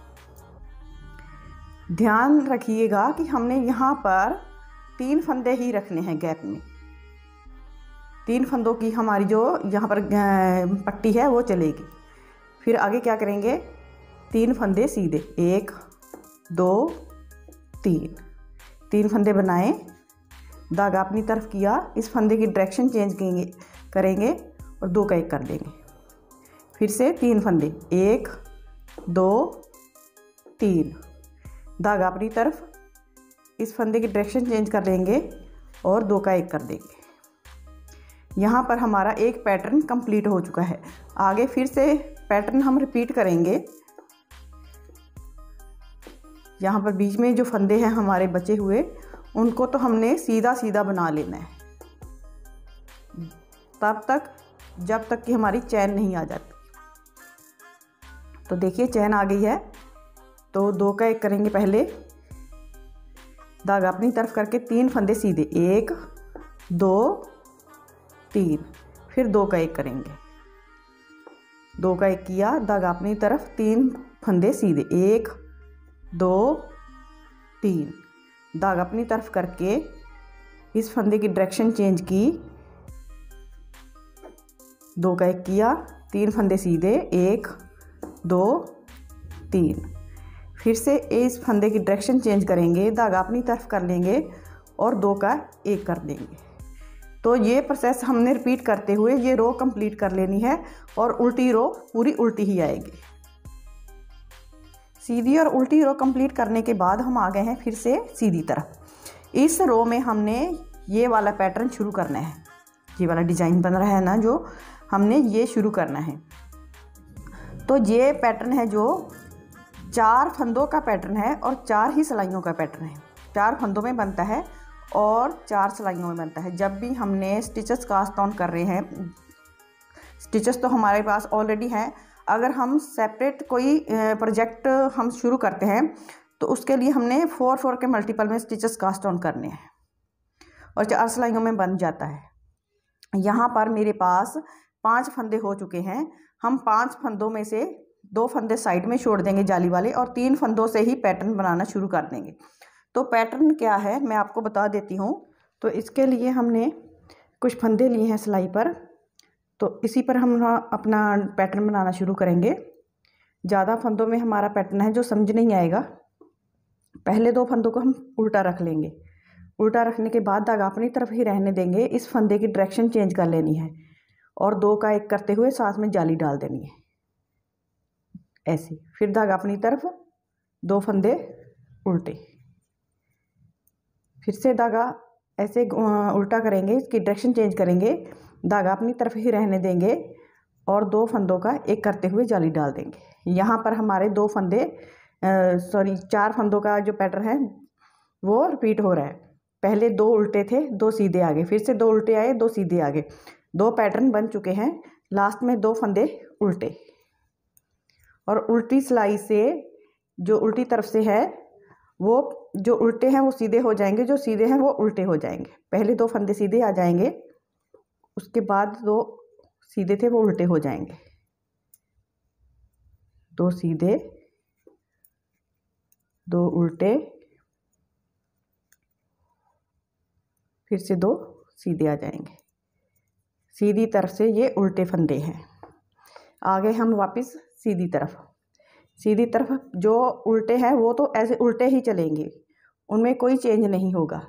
ध्यान रखिएगा कि हमने यहाँ पर तीन फंदे ही रखने हैं गैप में। तीन फंदों की हमारी जो यहाँ पर पट्टी है वो चलेगी। फिर आगे क्या करेंगे, तीन फंदे सीधे, एक, दो, तीन तीन फंदे बनाए, धागा अपनी तरफ किया, इस फंदे की डायरेक्शन चेंज करेंगे करेंगे और दो का एक कर देंगे। फिर से तीन फंदे, एक, दो, तीन, धागा अपनी तरफ, इस फंदे की डायरेक्शन चेंज कर लेंगे और दो का एक कर देंगे। यहाँ पर हमारा एक पैटर्न कंप्लीट हो चुका है। आगे फिर से पैटर्न हम रिपीट करेंगे। यहाँ पर बीच में जो फंदे हैं हमारे बचे हुए, उनको तो हमने सीधा सीधा बना लेना है, तब तक जब तक कि हमारी चैन नहीं आ जाती। तो देखिए चैन आ गई है, तो दो का एक करेंगे पहले, धागा अपनी तरफ करके तीन फंदे सीधे, एक, दो, तीन, फिर दो का एक करेंगे। दो का एक किया, धागा अपनी तरफ, तीन फंदे सीधे, एक दो तीन, धागा अपनी तरफ करके इस फंदे की डायरेक्शन चेंज की, दो का एक किया, तीन फंदे सीधे, एक दो तीन, फिर से इस फंदे की डायरेक्शन चेंज करेंगे, धागा अपनी तरफ कर लेंगे और दो का एक कर देंगे। तो ये प्रोसेस हमने रिपीट करते हुए ये रो कंप्लीट कर लेनी है और उल्टी रो पूरी उल्टी ही आएगी। सीधी और उल्टी रो कंप्लीट करने के बाद हम आ गए हैं फिर से सीधी तरफ। इस रो में हमने ये वाला पैटर्न शुरू करना है, ये वाला डिज़ाइन बन रहा है ना जो, हमने ये शुरू करना है। तो ये पैटर्न है जो चार फंदों का पैटर्न है और चार ही सिलाइयों का पैटर्न है। चार फंदों में बनता है और चार सिलाइयों में बनता है। जब भी हमने स्टिचेस कास्ट ऑन कर रहे हैं, स्टिचेस तो हमारे पास ऑलरेडी हैं, अगर हम सेपरेट कोई प्रोजेक्ट हम शुरू करते हैं तो उसके लिए हमने फोर फोर के मल्टीपल में स्टिचेस कास्ट ऑन करने हैं और चार सिलाइयों में बन जाता है। यहाँ पर मेरे पास पांच फंदे हो चुके हैं। हम पांच फंदों में से दो फंदे साइड में छोड़ देंगे जाली वाले और तीन फंदों से ही पैटर्न बनाना शुरू कर देंगे। तो पैटर्न क्या है मैं आपको बता देती हूँ। तो इसके लिए हमने कुछ फंदे लिए हैं सिलाई पर, तो इसी पर हम अपना पैटर्न बनाना शुरू करेंगे। ज़्यादा फंदों में हमारा पैटर्न है जो समझ नहीं आएगा। पहले दो फंदों को हम उल्टा रख लेंगे, उल्टा रखने के बाद धागा अपनी तरफ ही रहने देंगे, इस फंदे की डायरेक्शन चेंज कर लेनी है और दो का एक करते हुए साथ में जाली डाल देनी है ऐसे। फिर धागा अपनी तरफ, दो फंदे उल्टे, फिर से धागा ऐसे उल्टा करेंगे, इसकी डायरेक्शन चेंज करेंगे, धागा अपनी तरफ ही रहने देंगे और दो फंदों का एक करते हुए जाली डाल देंगे। यहाँ पर हमारे दो फंदे सॉरी चार फंदों का जो पैटर्न है वो रिपीट हो रहा है। पहले दो उल्टे थे, दो सीधे आगे, फिर से दो उल्टे आए, दो सीधे आगे, दो पैटर्न बन चुके हैं। लास्ट में दो फंदे उल्टे और उल्टी सिलाई से जो उल्टी तरफ से है वो जो उल्टे हैं वो सीधे हो जाएंगे, जो सीधे हैं वो उल्टे हो जाएंगे। पहले दो फंदे सीधे आ जाएंगे, उसके बाद दो सीधे थे वो उल्टे हो जाएंगे, दो सीधे दो उल्टे, फिर से दो सीधे आ जाएंगे। सीधी तरफ से ये उल्टे फंदे हैं। आगे हम वापस सीधी तरफ, सीधी तरफ जो उल्टे हैं वो तो ऐसे उल्टे ही चलेंगे, उनमें कोई चेंज नहीं होगा।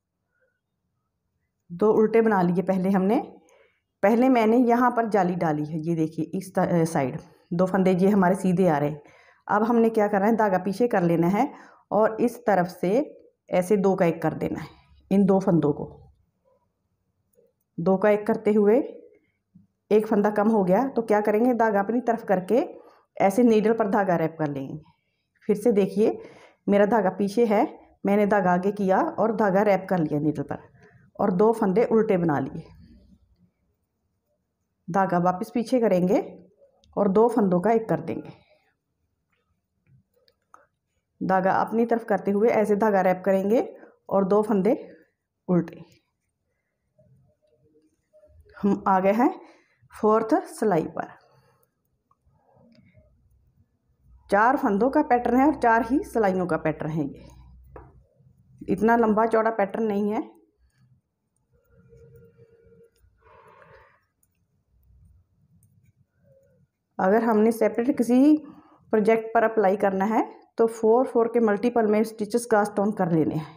दो उल्टे बना लिए पहले हमने, पहले मैंने यहाँ पर जाली डाली है, ये देखिए इस साइड दो फंदे ये हमारे सीधे आ रहे हैं। अब हमने क्या करना है, धागा पीछे कर लेना है और इस तरफ से ऐसे दो का एक कर देना है। इन दो फंदों को दो का एक करते हुए एक फंदा कम हो गया तो क्या करेंगे, धागा अपनी तरफ करके ऐसे नीडल पर धागा रैप कर लेंगे। फिर से देखिए मेरा धागा पीछे है, मैंने धागा आगे किया और धागा रैप कर लिया नीडल पर और दो फंदे उल्टे बना लिए। धागा वापस पीछे करेंगे और दो फंदों का एक कर देंगे। धागा अपनी तरफ करते हुए ऐसे धागा रैप करेंगे और दो फंदे उल्टे। हम आ गए हैं फोर्थ सिलाई पर। चार फंदों का पैटर्न है और चार ही सिलाइयों का पैटर्न है। ये इतना लंबा चौड़ा पैटर्न नहीं है। अगर हमने सेपरेट किसी प्रोजेक्ट पर अप्लाई करना है तो फोर फोर के मल्टीपल में स्टिचेस कास्ट ऑन कर लेने हैं।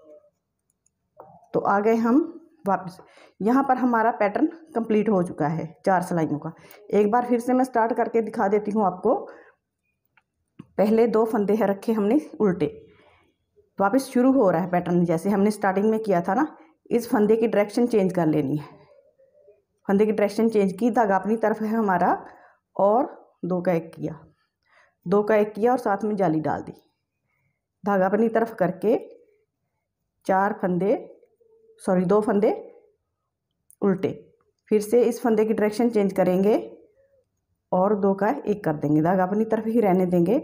तो आ गए हम वापस, यहाँ पर हमारा पैटर्न कंप्लीट हो चुका है चार सिलाइयों का। एक बार फिर से मैं स्टार्ट करके दिखा देती हूँ आपको। पहले दो फंदे है रखे हमने उल्टे, वापस शुरू हो रहा है पैटर्न जैसे हमने स्टार्टिंग में किया था ना। इस फंदे की डायरेक्शन चेंज कर लेनी है। फंदे की डायरेक्शन चेंज की, धागा अपनी तरफ है हमारा और दो का एक किया, दो का एक किया और साथ में जाली डाल दी। धागा अपनी तरफ करके चार फंदे सॉरी दो फंदे उल्टे, फिर से इस फंदे की डायरेक्शन चेंज करेंगे और दो का एक कर देंगे। धागा अपनी तरफ ही रहने देंगे।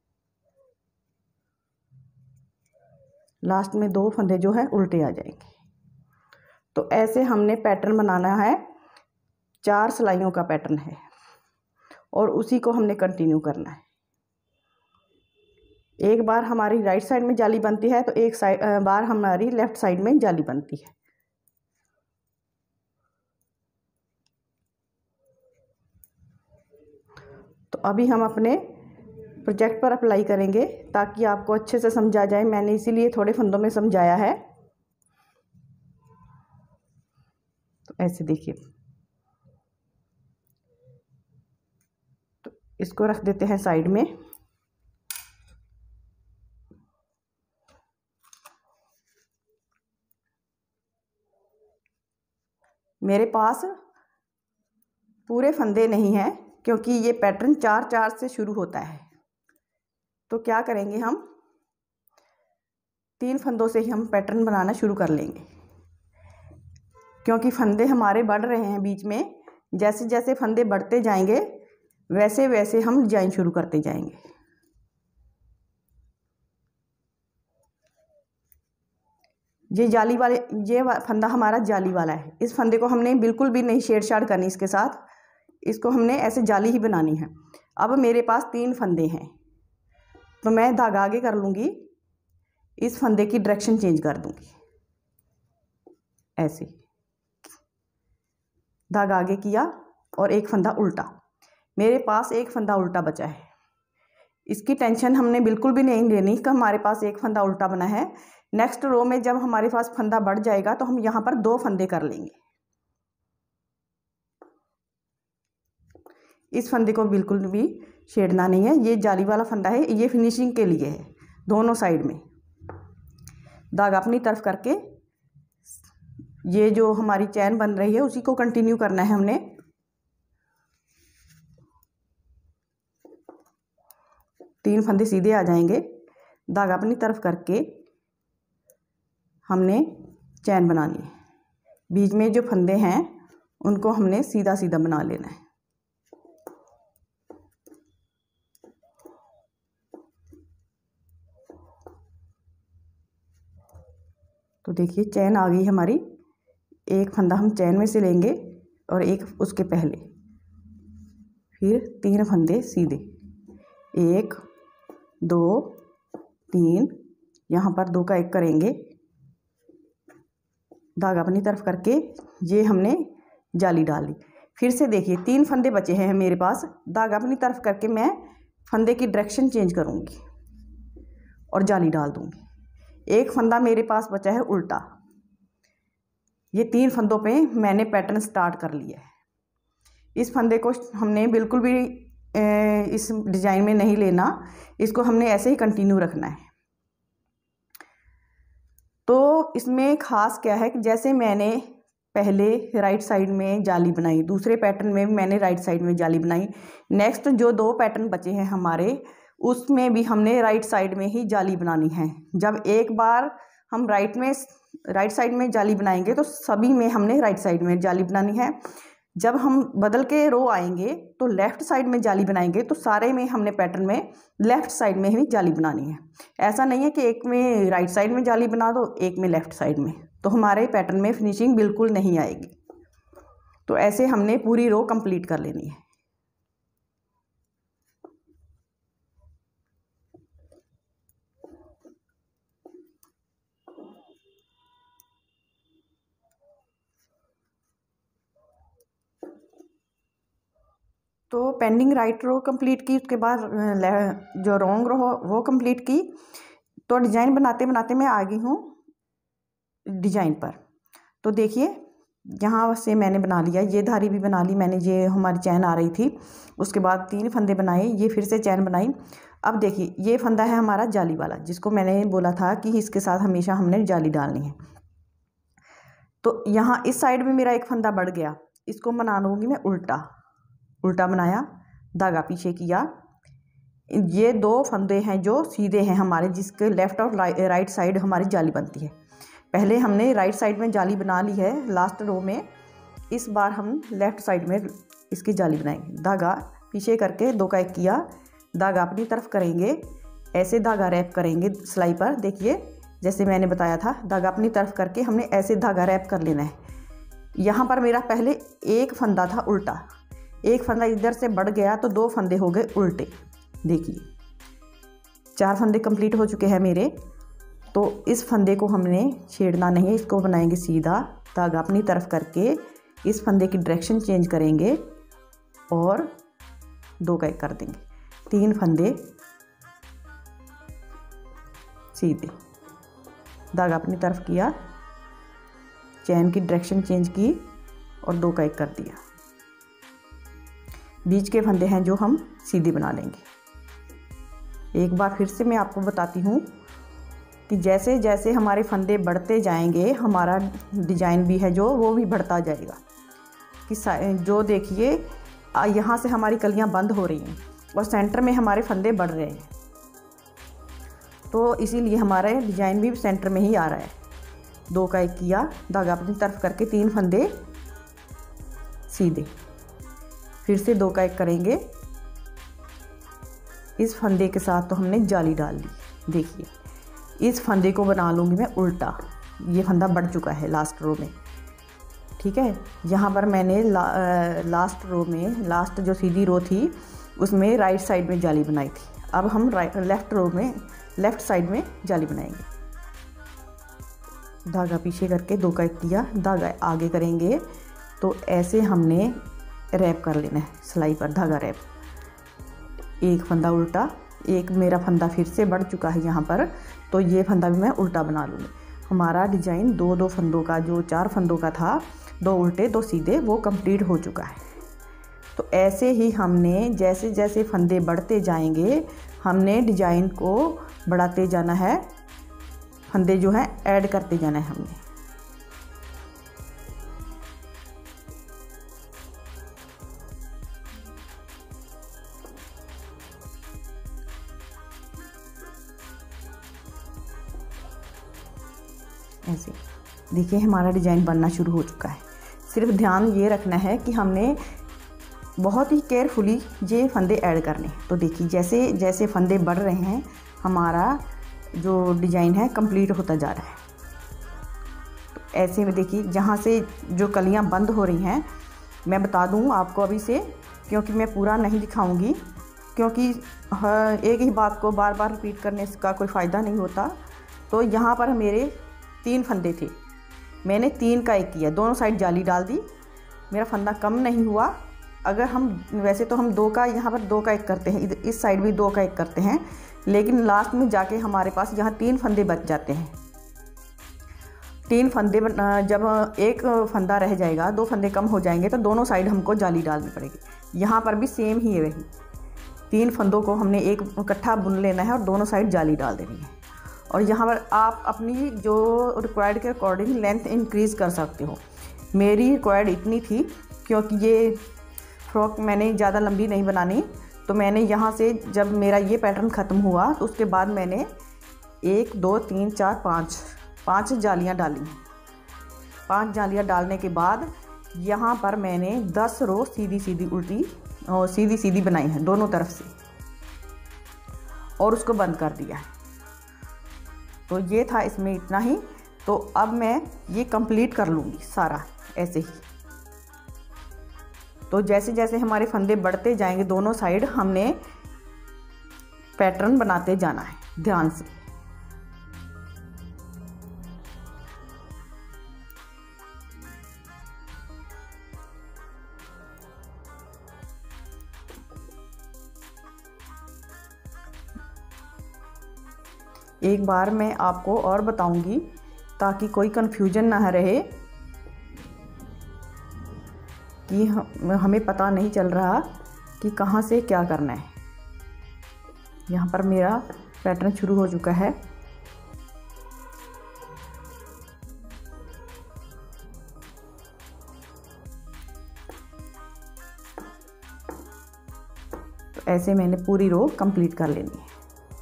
लास्ट में दो फंदे जो है उल्टे आ जाएंगे। तो ऐसे हमने पैटर्न बनाना है। चार सिलाइयों का पैटर्न है और उसी को हमने कंटिन्यू करना है। एक बार हमारी राइट साइड में जाली बनती है तो एक साइड बार हमारी लेफ़्ट साइड में जाली बनती है। तो अभी हम अपने प्रोजेक्ट पर अप्लाई करेंगे ताकि आपको अच्छे से समझा जाए। मैंने इसीलिए थोड़े फंदों में समझाया है। तो ऐसे देखिए, तो इसको रख देते हैं साइड में। मेरे पास पूरे फंदे नहीं हैं क्योंकि ये पैटर्न चार चार से शुरू होता है। तो क्या करेंगे, हम तीन फंदों से ही हम पैटर्न बनाना शुरू कर लेंगे क्योंकि फंदे हमारे बढ़ रहे हैं बीच में। जैसे जैसे फंदे बढ़ते जाएंगे वैसे वैसे हम डिजाइन शुरू करते जाएंगे। ये जाली वाले ये फंदा हमारा जाली वाला है। इस फंदे को हमने बिल्कुल भी नहीं छेड़छाड़ करनी इसके साथ, इसको हमने ऐसे जाली ही बनानी है। अब मेरे पास तीन फंदे हैं तो मैं धागा आगे कर लूँगी, इस फंदे की डायरेक्शन चेंज कर दूँगी। ऐसे धागा आगे किया और एक फंदा उल्टा। मेरे पास एक फंदा उल्टा बचा है, इसकी टेंशन हमने बिल्कुल भी नहीं लेनी कि हमारे पास एक फंदा उल्टा बना है। नेक्स्ट रो में जब हमारे पास फंदा बढ़ जाएगा तो हम यहाँ पर दो फंदे कर लेंगे। इस फंदे को बिल्कुल भी छेड़ना नहीं है। ये जाली वाला फंदा है, ये फिनिशिंग के लिए है। दोनों साइड में धागा अपनी तरफ करके ये जो हमारी चैन बन रही है उसी को कंटिन्यू करना है हमने। तीन फंदे सीधे आ जाएंगे, धागा अपनी तरफ करके हमने चैन बनानी है। बीच में जो फंदे हैं उनको हमने सीधा सीधा बना लेना है। तो देखिए चैन आ गई हमारी। एक फंदा हम चैन में से लेंगे और एक उसके पहले, फिर तीन फंदे सीधे, एक दो तीन, यहाँ पर दो का एक करेंगे, धागा अपनी तरफ करके ये हमने जाली डाल दी। फिर से देखिए तीन फंदे बचे हैं मेरे पास, धागा अपनी तरफ करके मैं फंदे की डायरेक्शन चेंज करूँगी और जाली डाल दूँगी। एक फंदा मेरे पास बचा है उल्टा। ये तीन फंदों पे मैंने पैटर्न स्टार्ट कर लिया है। इस फंदे को हमने बिल्कुल भी इस डिज़ाइन में नहीं लेना, इसको हमने ऐसे ही कंटिन्यू रखना है। तो इसमें ख़ास क्या है कि जैसे मैंने पहले राइट साइड में जाली बनाई, दूसरे पैटर्न में मैंने राइट साइड में जाली बनाई, नेक्स्ट जो दो पैटर्न बचे हैं हमारे उसमें भी हमने राइट साइड में ही जाली बनानी है। जब एक बार हम राइट में राइट साइड में जाली बनाएंगे तो सभी में हमने राइट साइड में जाली बनानी है। जब हम बदल के रो आएंगे तो लेफ़्ट साइड में जाली बनाएंगे तो सारे में हमने पैटर्न में लेफ़्ट साइड में ही जाली बनानी है। ऐसा नहीं है कि एक में राइट साइड में जाली बना दो एक में लेफ़्ट साइड में, तो हमारे पैटर्न में फिनिशिंग बिल्कुल नहीं आएगी। तो ऐसे हमने पूरी रो कंप्लीट कर लेनी है। तो पेंडिंग राइट रो कंप्लीट की, उसके बाद जो रॉन्ग रो वो कंप्लीट की। तो डिज़ाइन बनाते बनाते मैं आ गई हूँ डिज़ाइन पर। तो देखिए यहाँ से मैंने बना लिया, ये धारी भी बना ली मैंने, ये हमारी चैन आ रही थी। उसके बाद तीन फंदे बनाए, ये फिर से चैन बनाई। अब देखिए ये फंदा है हमारा जाली वाला, जिसको मैंने बोला था कि इसके साथ हमेशा हमने जाली डालनी है। तो यहाँ इस साइड में मेरा एक फंदा बढ़ गया, इसको बना लूँगी मैं उल्टा। उल्टा बनाया, धागा पीछे किया। ये दो फंदे हैं जो सीधे हैं हमारे, जिसके लेफ़्ट और राइट साइड हमारी जाली बनती है। पहले हमने राइट साइड में जाली बना ली है लास्ट रो में, इस बार हम लेफ़्ट साइड में इसकी जाली बनाएंगे। धागा पीछे करके दो का एक किया, धागा अपनी तरफ करेंगे, ऐसे धागा रैप करेंगे सिलाई पर। देखिए जैसे मैंने बताया था, धागा अपनी तरफ करके हमने ऐसे धागा रैप कर लेना है। यहाँ पर मेरा पहले एक फंदा था उल्टा, एक फंदा इधर से बढ़ गया तो दो फंदे हो गए उल्टे। देखिए चार फंदे कंप्लीट हो चुके हैं मेरे। तो इस फंदे को हमने छेड़ना नहीं है, इसको बनाएंगे सीधा। धागा अपनी तरफ करके इस फंदे की डायरेक्शन चेंज करेंगे और दो का एक कर देंगे। तीन फंदे सीधे, धागा अपनी तरफ किया, चैन की डायरेक्शन चेंज की और दो का एक कर दिया। बीच के फंदे हैं जो हम सीधे बना लेंगे। एक बार फिर से मैं आपको बताती हूँ कि जैसे जैसे हमारे फंदे बढ़ते जाएंगे हमारा डिजाइन भी है जो वो भी बढ़ता जाएगा। कि जो देखिए यहाँ से हमारी कलियाँ बंद हो रही हैं और सेंटर में हमारे फंदे बढ़ रहे हैं, तो इसीलिए हमारा डिजाइन भी सेंटर में ही आ रहा है। दो का एक किया, धागा अपनी तरफ करके तीन फंदे सीधे, फिर से दो का एक करेंगे। इस फंदे के साथ तो हमने जाली डाल दी। देखिए इस फंदे को बना लूँगी मैं उल्टा। ये फंदा बढ़ चुका है लास्ट रो में, ठीक है। यहाँ पर मैंने ला, लास्ट रो में, लास्ट जो सीधी रो थी उसमें राइट साइड में जाली बनाई थी। अब हम राइट लेफ़्ट रो में लेफ़्ट साइड में जाली बनाएंगे। धागा पीछे करके दो का एक किया, धागा आगे करेंगे तो ऐसे हमने रैप कर लेना है सिलाई पर, धागा रैप। एक फंदा उल्टा, एक मेरा फंदा फिर से बढ़ चुका है यहाँ पर, तो ये फंदा भी मैं उल्टा बना लूँगी। हमारा डिजाइन दो दो फंदों का, जो चार फंदों का था, दो उल्टे दो सीधे, वो कंप्लीट हो चुका है। तो ऐसे ही हमने जैसे जैसे फंदे बढ़ते जाएंगे हमने डिजाइन को बढ़ाते जाना है, फंदे जो हैं ऐड करते जाना है हमने। ऐसे देखिए हमारा डिजाइन बनना शुरू हो चुका है। सिर्फ ध्यान ये रखना है कि हमने बहुत ही केयरफुली ये फंदे ऐड करने। तो देखिए जैसे जैसे फंदे बढ़ रहे हैं हमारा जो डिज़ाइन है कंप्लीट होता जा रहा है। तो ऐसे में देखिए जहाँ से जो कलियाँ बंद हो रही हैं, मैं बता दूँ आपको अभी से, क्योंकि मैं पूरा नहीं दिखाऊंगी, क्योंकि एक ही बात को बार बार रिपीट करने का कोई फ़ायदा नहीं होता। तो यहाँ पर मेरे तीन फंदे थे, मैंने तीन का एक किया, दोनों साइड जाली डाल दी, मेरा फंदा कम नहीं हुआ। अगर हम वैसे तो हम दो का यहाँ पर दो का एक करते हैं, इस साइड भी दो का एक करते हैं, लेकिन लास्ट में जाके हमारे पास यहाँ तीन फंदे बच जाते हैं। तीन फंदे जब एक फंदा रह जाएगा, दो फंदे कम हो जाएंगे, तो दोनों साइड हमको जाली डालनी पड़ेगी। यहाँ पर भी सेम ही है, वही तीन फंदों को हमने एक इकट्ठा बुन लेना है और दोनों साइड जाली डाल देनी है। और यहाँ पर आप अपनी जो रिक्वायर्ड के अकॉर्डिंग लेंथ इंक्रीज़ कर सकते हो। मेरी रिक्वायर्ड इतनी थी क्योंकि ये फ्रॉक मैंने ज़्यादा लंबी नहीं बनानी, तो मैंने यहाँ से जब मेरा ये पैटर्न ख़त्म हुआ तो उसके बाद मैंने एक दो तीन चार पाँच पाँच जालियाँ डाली। पांच जालियाँ डालने के बाद यहाँ पर मैंने दस रो सीधी सीधी उल्टी और सीधी सीधी बनाई हैं दोनों तरफ से, और उसको बंद कर दिया है। तो ये था इसमें इतना ही। तो अब मैं ये कंप्लीट कर लूँगी सारा ऐसे ही। तो जैसे जैसे हमारे फंदे बढ़ते जाएंगे दोनों साइड हमने पैटर्न बनाते जाना है ध्यान से। एक बार मैं आपको और बताऊंगी ताकि कोई कंफ्यूजन ना रहे कि हमें पता नहीं चल रहा कि कहाँ से क्या करना है। यहाँ पर मेरा पैटर्न शुरू हो चुका है। तो ऐसे मैंने पूरी रो कंप्लीट कर लेनी है।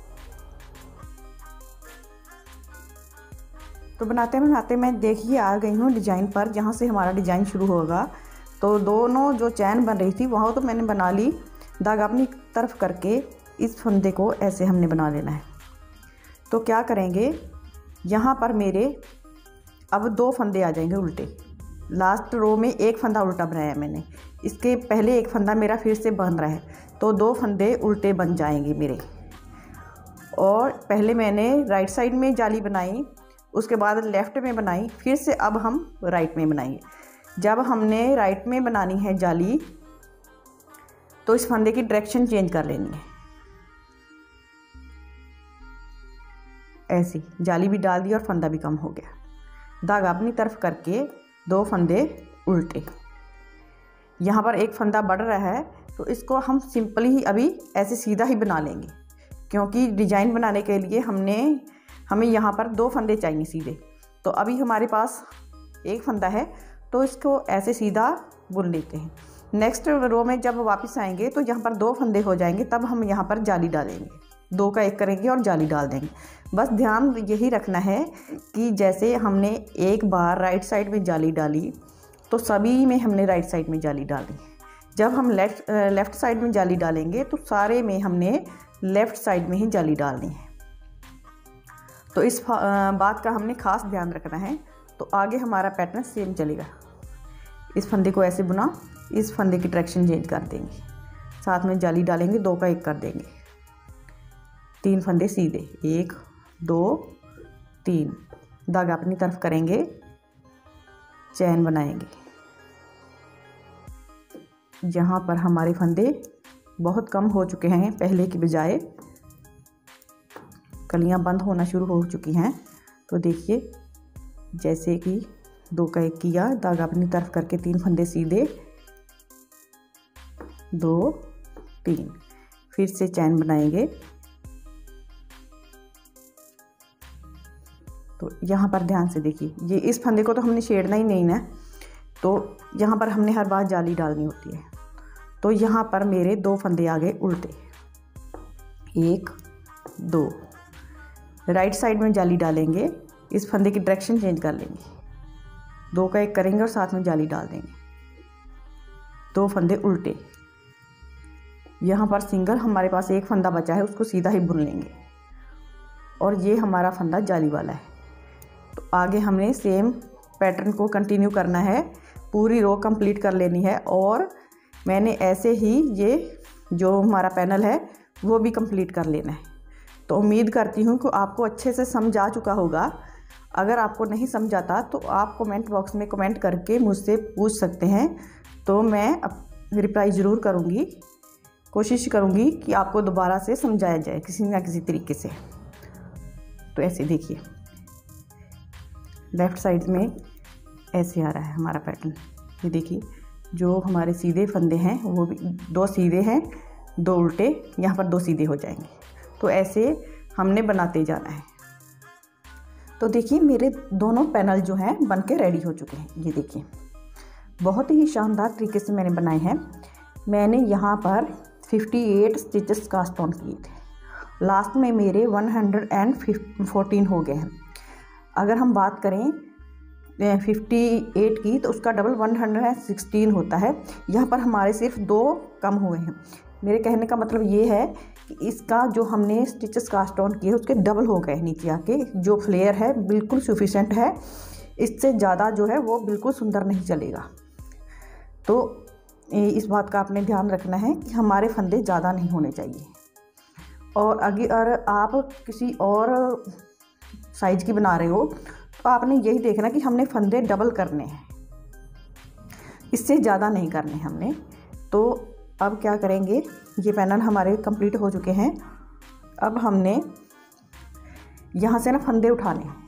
तो बनाते बनाते मैं देखिए आ गई हूँ डिज़ाइन पर, जहाँ से हमारा डिज़ाइन शुरू होगा। तो दोनों जो चैन बन रही थी वहाँ तो मैंने बना ली, धागा अपनी तरफ करके इस फंदे को ऐसे हमने बना लेना है। तो क्या करेंगे, यहाँ पर मेरे अब दो फंदे आ जाएंगे उल्टे, लास्ट रो में एक फंदा उल्टा बनाया मैंने, इसके पहले एक फंदा मेरा फिर से बन रहा है, तो दो फंदे उल्टे बन जाएंगे मेरे। और पहले मैंने राइट साइड में जाली बनाई, उसके बाद लेफ़्ट में बनाई, फिर से अब हम राइट में बनाएंगे। जब हमने राइट में बनानी है जाली तो इस फंदे की डायरेक्शन चेंज कर लेनी है। ऐसी जाली भी डाल दी और फंदा भी कम हो गया। धागा अपनी तरफ करके दो फंदे उल्टे। यहाँ पर एक फंदा बढ़ रहा है तो इसको हम सिंपली ही अभी ऐसे सीधा ही बना लेंगे, क्योंकि डिज़ाइन बनाने के लिए हमने हमें यहाँ पर दो फंदे चाहिए सीधे। तो अभी हमारे पास एक फंदा है तो इसको ऐसे सीधा बुन लेते हैं। नेक्स्ट रो में जब वापस आएंगे तो यहाँ पर दो फंदे हो जाएंगे, तब हम यहाँ पर जाली डालेंगे, दो का एक करेंगे और जाली डाल देंगे। बस ध्यान यही रखना है कि जैसे हमने एक बार राइट साइड में जाली डाली तो सभी में हमने राइट साइड में जाली डाली। जब हम लेफ्ट लेफ़्ट साइड में जाली डालेंगे तो सारे में हमने लेफ़्ट साइड में ही जाली डालनी है। तो इस बात का हमने खास ध्यान रखना है। तो आगे हमारा पैटर्न सेम चलेगा। इस फंदे को ऐसे बुना, इस फंदे की डायरेक्शन चेंज कर देंगे, साथ में जाली डालेंगे, दो का एक कर देंगे, तीन फंदे सीधे, एक दो तीन, धागा अपनी तरफ करेंगे, चैन बनाएंगे। यहाँ पर हमारे फंदे बहुत कम हो चुके हैं, पहले की बजाय कलियाँ बंद होना शुरू हो चुकी हैं। तो देखिए जैसे कि दो का एक किया, धागा अपनी तरफ करके तीन फंदे सीधे, दो तीन, फिर से चैन बनाएंगे। तो यहाँ पर ध्यान से देखिए, ये इस फंदे को तो हमने छेड़ना ही नहीं ना, तो यहाँ पर हमने हर बार जाली डालनी होती है। तो यहाँ पर मेरे दो फंदे आ गए उल्टे, एक दो, राइट साइड में जाली डालेंगे, इस फंदे की डायरेक्शन चेंज कर लेंगे, दो का एक करेंगे और साथ में जाली डाल देंगे, दो फंदे उल्टे। यहाँ पर सिंगल हमारे पास एक फंदा बचा है, उसको सीधा ही बुन लेंगे और ये हमारा फंदा जाली वाला है। तो आगे हमने सेम पैटर्न को कंटिन्यू करना है, पूरी रो कंप्लीट कर लेनी है। और मैंने ऐसे ही ये जो हमारा पैनल है वो भी कंप्लीट कर लेना है। तो उम्मीद करती हूँ कि आपको अच्छे से समझ आ चुका होगा। अगर आपको नहीं समझ आता तो आप कमेंट बॉक्स में कमेंट करके मुझसे पूछ सकते हैं, तो मैं रिप्लाई ज़रूर करूँगी, कोशिश करूँगी कि आपको दोबारा से समझाया जाए किसी ना किसी तरीके से। तो ऐसे देखिए, लेफ़्ट साइड में ऐसे आ रहा है हमारा पैटर्न। ये देखिए, जो हमारे सीधे फंदे हैं वो भी दो सीधे हैं, दो उल्टे, यहाँ पर दो सीधे हो जाएंगे। तो ऐसे हमने बनाते जाना है। तो देखिए मेरे दोनों पैनल जो हैं बन के रेडी हो चुके हैं। ये देखिए बहुत ही शानदार तरीके से मैंने बनाए हैं। मैंने यहाँ पर अट्ठावन स्टिचेस कास्ट ऑन किए थे, लास्ट में मेरे एक सौ चौदह हो गए हैं। अगर हम बात करें अट्ठावन की तो उसका डबल एक सौ सोलह होता है। यहाँ पर हमारे सिर्फ दो कम हुए हैं। मेरे कहने का मतलब ये है कि इसका जो हमने स्टिचेस कास्ट ऑन किए उसके डबल हो गए नीचे आके। जो फ्लेयर है बिल्कुल सफिशेंट है, इससे ज़्यादा जो है वो बिल्कुल सुंदर नहीं चलेगा। तो इस बात का आपने ध्यान रखना है कि हमारे फंदे ज़्यादा नहीं होने चाहिए। और अगर आप किसी और साइज की बना रहे हो तो आपने यही देखना कि हमने फंदे डबल करने हैं, इससे ज़्यादा नहीं करने हमने। तो अब क्या करेंगे, ये पैनल हमारे कंप्लीट हो चुके हैं। अब हमने यहाँ से ना फंदे उठाने हैं,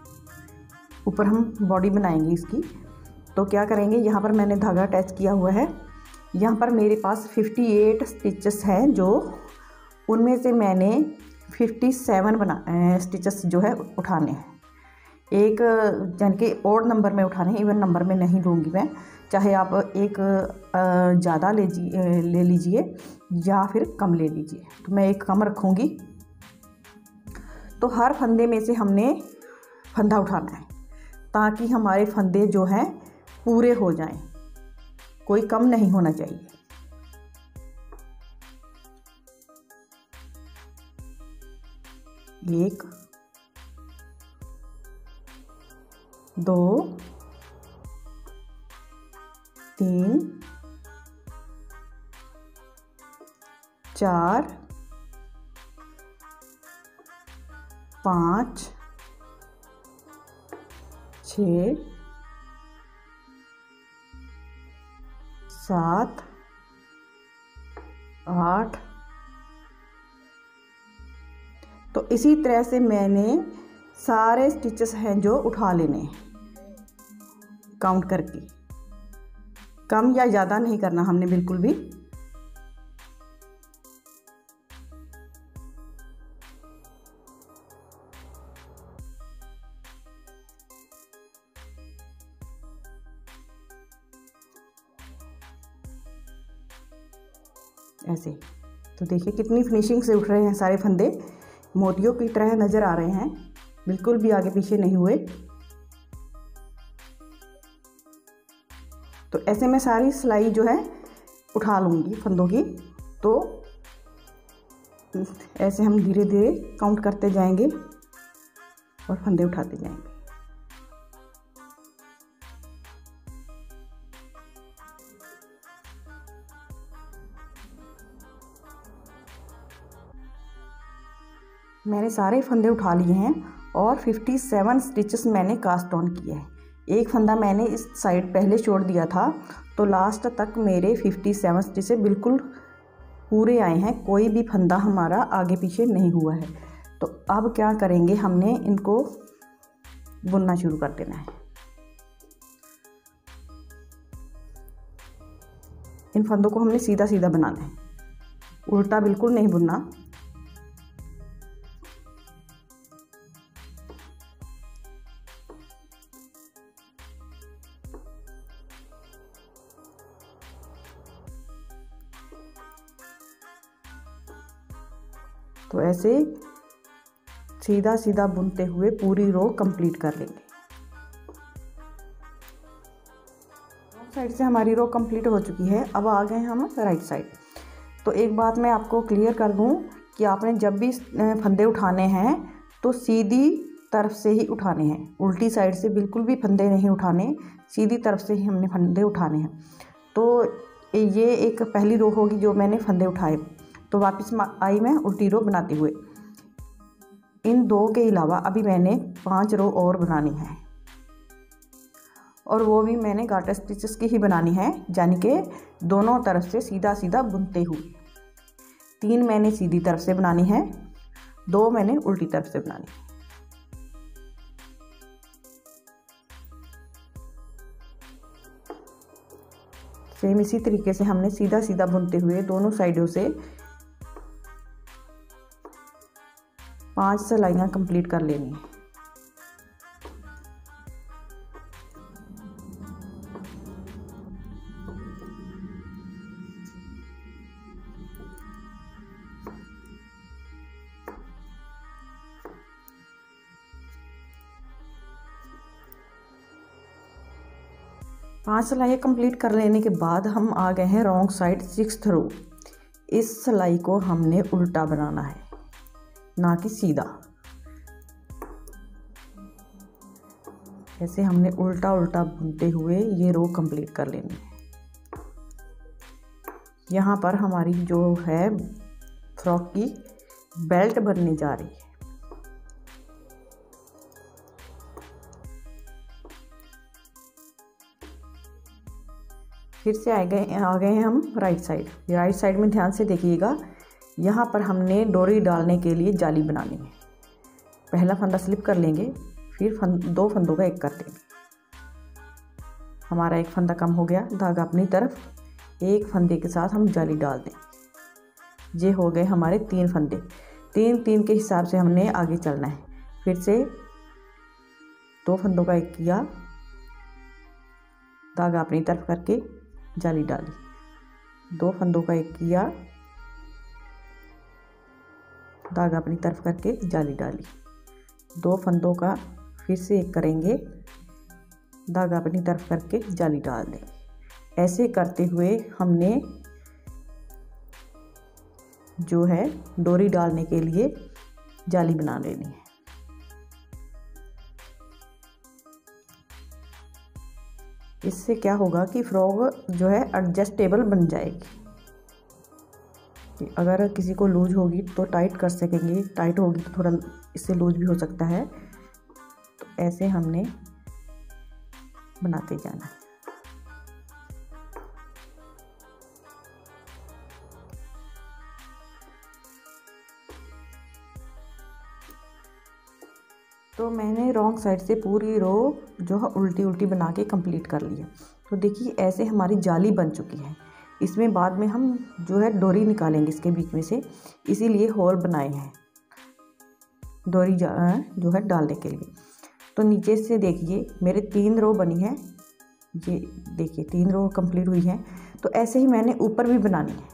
ऊपर हम बॉडी बनाएंगे इसकी। तो क्या करेंगे, यहाँ पर मैंने धागा अटैच किया हुआ है। यहाँ पर मेरे पास अट्ठावन स्टिचेस हैं, जो उनमें से मैंने सत्तावन बना स्टिचेस जो है उठाने हैं। एक यानी कि ओड नंबर में उठाने हैं, इवन नंबर में नहीं लूँगी मैं। चाहे आप एक ज़्यादा ले ले लीजिए या फिर कम ले लीजिए, तो मैं एक कम रखूँगी। तो हर फंदे में से हमने फंदा उठाना है ताकि हमारे फंदे जो हैं पूरे हो जाएं, कोई कम नहीं होना चाहिए। एक, दो, तीन, चार, पाँच, छ, सात, आठ। तो इसी तरह से मैंने सारे स्टिचेस हैं जो उठा लेने हैं काउंट करके। कम या ज़्यादा नहीं करना हमने बिल्कुल भी। ऐसे तो देखिए कितनी फिनिशिंग से उठ रहे हैं सारे फंदे, मोतियों की तरह नज़र आ रहे हैं, बिल्कुल भी आगे पीछे नहीं हुए। तो ऐसे में सारी सिलाई जो है उठा लूँगी फंदों की। तो ऐसे हम धीरे धीरे काउंट करते जाएंगे और फंदे उठाते जाएंगे। मैंने सारे फंदे उठा लिए हैं और सत्तावन स्टिचेस मैंने कास्ट ऑन किए हैं। एक फंदा मैंने इस साइड पहले छोड़ दिया था, तो लास्ट तक मेरे सत्तावन स्टिचेस बिल्कुल पूरे आए हैं, कोई भी फंदा हमारा आगे पीछे नहीं हुआ है। तो अब क्या करेंगे, हमने इनको बुनना शुरू कर देना है। इन फंदों को हमने सीधा सीधा बनाना है, उल्टा बिल्कुल नहीं बुनना। तो ऐसे सीधा सीधा बुनते हुए पूरी रो कंप्लीट कर लेंगे। साइड से हमारी रो कंप्लीट हो चुकी है। अब आ गए हम राइट साइड। तो एक बात मैं आपको क्लियर कर दूं कि आपने जब भी फंदे उठाने हैं तो सीधी तरफ से ही उठाने हैं, उल्टी साइड से बिल्कुल भी फंदे नहीं उठाने, सीधी तरफ से ही हमने फंदे उठाने हैं। तो ये एक पहली रो होगी जो मैंने फंदे उठाए। तो वापस आई मैं उल्टी रो बनाते हुए। इन दो के अलावा अभी मैंने पांच रो और बनानी है, और वो भी मैंने गाटर स्टिचेस की ही बनानी है, यानी कि दोनों तरफ से सीधा सीधा बुनते हुए। तीन मैंने सीधी तरफ से बनानी है, दो मैंने उल्टी तरफ से बनानी है। सेम इसी तरीके से हमने सीधा सीधा बुनते हुए दोनों साइडों से पांच सिलाइयाँ कंप्लीट कर लेनी है। पांच सिलाइयाँ कंप्लीट कर लेने के बाद हम आ गए हैं रॉन्ग साइड सिक्स्थ रो। इस सिलाई को हमने उल्टा बनाना है, ना कि सीधा। ऐसे हमने उल्टा उल्टा बुनते हुए ये रो कंप्लीट कर लेनी है। यहाँ पर हमारी जो है फ्रॉक की बेल्ट बनने जा रही है। फिर से आ गए आ गए हैं हम राइट साइड। राइट साइड में ध्यान से देखिएगा, यहाँ पर हमने डोरी डालने के लिए जाली बनानी है। पहला फंदा स्लिप कर लेंगे, फिर फंद दो फंदों का एक कर देंगे। हमारा एक फंदा कम हो गया, धागा अपनी तरफ, एक फंदे के साथ हम जाली डाल दें। ये हो गए हमारे तीन फंदे। तीन तीन के हिसाब से हमने आगे चलना है। फिर से दो फंदों का एक किया, धागा अपनी तरफ करके जाली डाली। दो फंदों का एक किया, धागा अपनी तरफ करके जाली डाली। दो फंदों का फिर से एक करेंगे, धागा अपनी तरफ करके जाली डाल दें। ऐसे करते हुए हमने जो है डोरी डालने के लिए जाली बना लेनी है। इससे क्या होगा कि फ्रॉक जो है एडजस्टेबल बन जाएगी। अगर किसी को लूज होगी तो टाइट कर सकेंगे, टाइट होगी तो थोड़ा इससे लूज भी हो सकता है। तो ऐसे हमने बनाते जाना है। तो मैंने रॉन्ग साइड से पूरी रो जो है उल्टी उल्टी बना के कंप्लीट कर ली है। तो देखिए ऐसे हमारी जाली बन चुकी है। इसमें बाद में हम जो है डोरी निकालेंगे इसके बीच में से, इसीलिए होल बनाए हैं डोरी जो है डालने के लिए। तो नीचे से देखिए मेरे तीन रो बनी है, ये देखिए तीन रो कंप्लीट हुई है। तो ऐसे ही मैंने ऊपर भी बनानी है।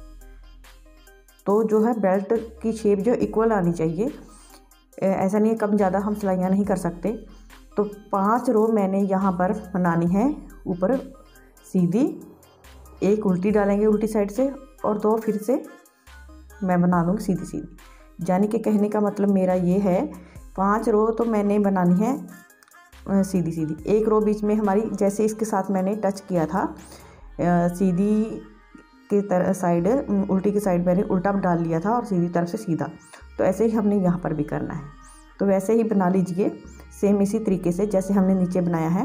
तो जो है बेल्ट की शेप जो इक्वल आनी चाहिए, ऐसा नहीं है कम ज़्यादा हम सिलाइयाँ नहीं कर सकते। तो पांच रो मैंने यहाँ पर बनानी है ऊपर सीधी, एक उल्टी डालेंगे उल्टी साइड से और दो फिर से मैं बना दूँगी सीधी सीधी। यानी कि कहने का मतलब मेरा ये है पांच रो तो मैंने बनानी है सीधी सीधी। एक रो बीच में हमारी जैसे इसके साथ मैंने टच किया था सीधी की तरह साइड, उल्टी की साइड मैंने उल्टा डाल लिया था और सीधी तरफ से सीधा। तो ऐसे ही हमने यहाँ पर भी करना है। तो वैसे ही बना लीजिए सेम इसी तरीके से जैसे हमने नीचे बनाया है।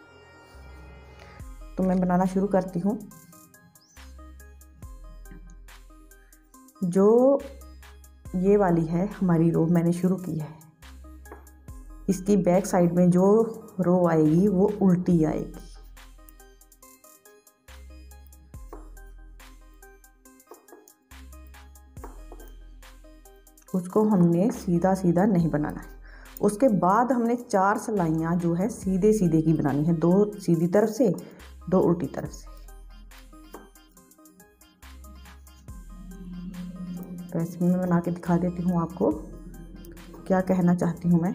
तो मैं बनाना शुरू करती हूँ। जो ये वाली है हमारी रो मैंने शुरू की है, इसकी बैक साइड में जो रो आएगी वो उल्टी आएगी। उसको हमने सीधा सीधा नहीं बनाना है। उसके बाद हमने चार सिलाइयाँ जो है सीधे सीधे की बनानी है, दो सीधी तरफ से दो उल्टी तरफ से। तो ऐसे में मैं बना के दिखा देती हूँ आपको क्या कहना चाहती हूँ मैं।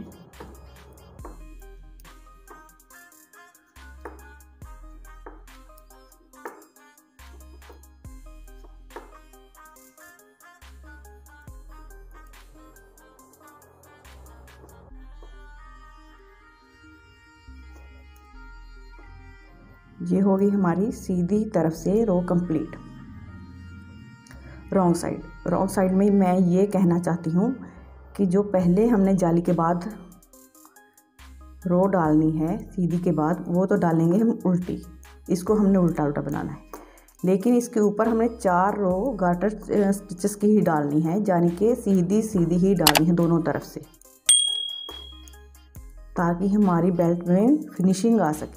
ये हो गई हमारी सीधी तरफ से row complete. Wrong side wrong side में मैं ये कहना चाहती हूँ कि जो पहले हमने जाली के बाद रो डालनी है सीधी के बाद, वो तो डालेंगे हम उल्टी, इसको हमने उल्टा उल्टा बनाना है। लेकिन इसके ऊपर हमने चार रो गार्टर स्टिचेस की ही डालनी है, यानी कि सीधी सीधी ही डालनी है दोनों तरफ से, ताकि हमारी बेल्ट में फिनिशिंग आ सके।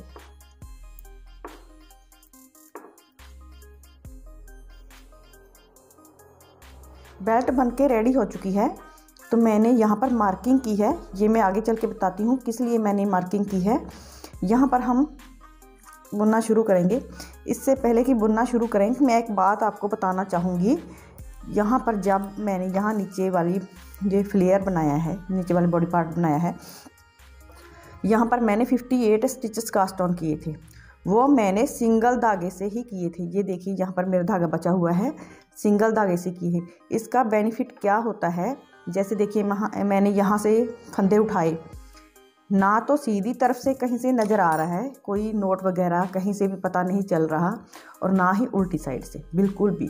बेल्ट बनके रेडी हो चुकी है। तो मैंने यहाँ पर मार्किंग की है, ये मैं आगे चल के बताती हूँ किस लिए मैंने मार्किंग की है। यहाँ पर हम बुनना शुरू करेंगे। इससे पहले कि बुनना शुरू करेंगे मैं एक बात आपको बताना चाहूँगी। यहाँ पर जब मैंने यहाँ नीचे वाली जो फ्लेयर बनाया है, नीचे वाली बॉडी पार्ट बनाया है, यहाँ पर मैंने अट्ठावन स्टिचेस कास्ट ऑन किए थे, वो मैंने सिंगल धागे से ही किए थे। ये देखिए यहाँ पर मेरा धागा बचा हुआ है, सिंगल धागे से किए हैं। इसका बेनिफिट क्या होता है, जैसे देखिए मैंने यहाँ से फंदे उठाए, ना तो सीधी तरफ से कहीं से नज़र आ रहा है, कोई नोट वगैरह कहीं से भी पता नहीं चल रहा, और ना ही उल्टी साइड से बिल्कुल भी।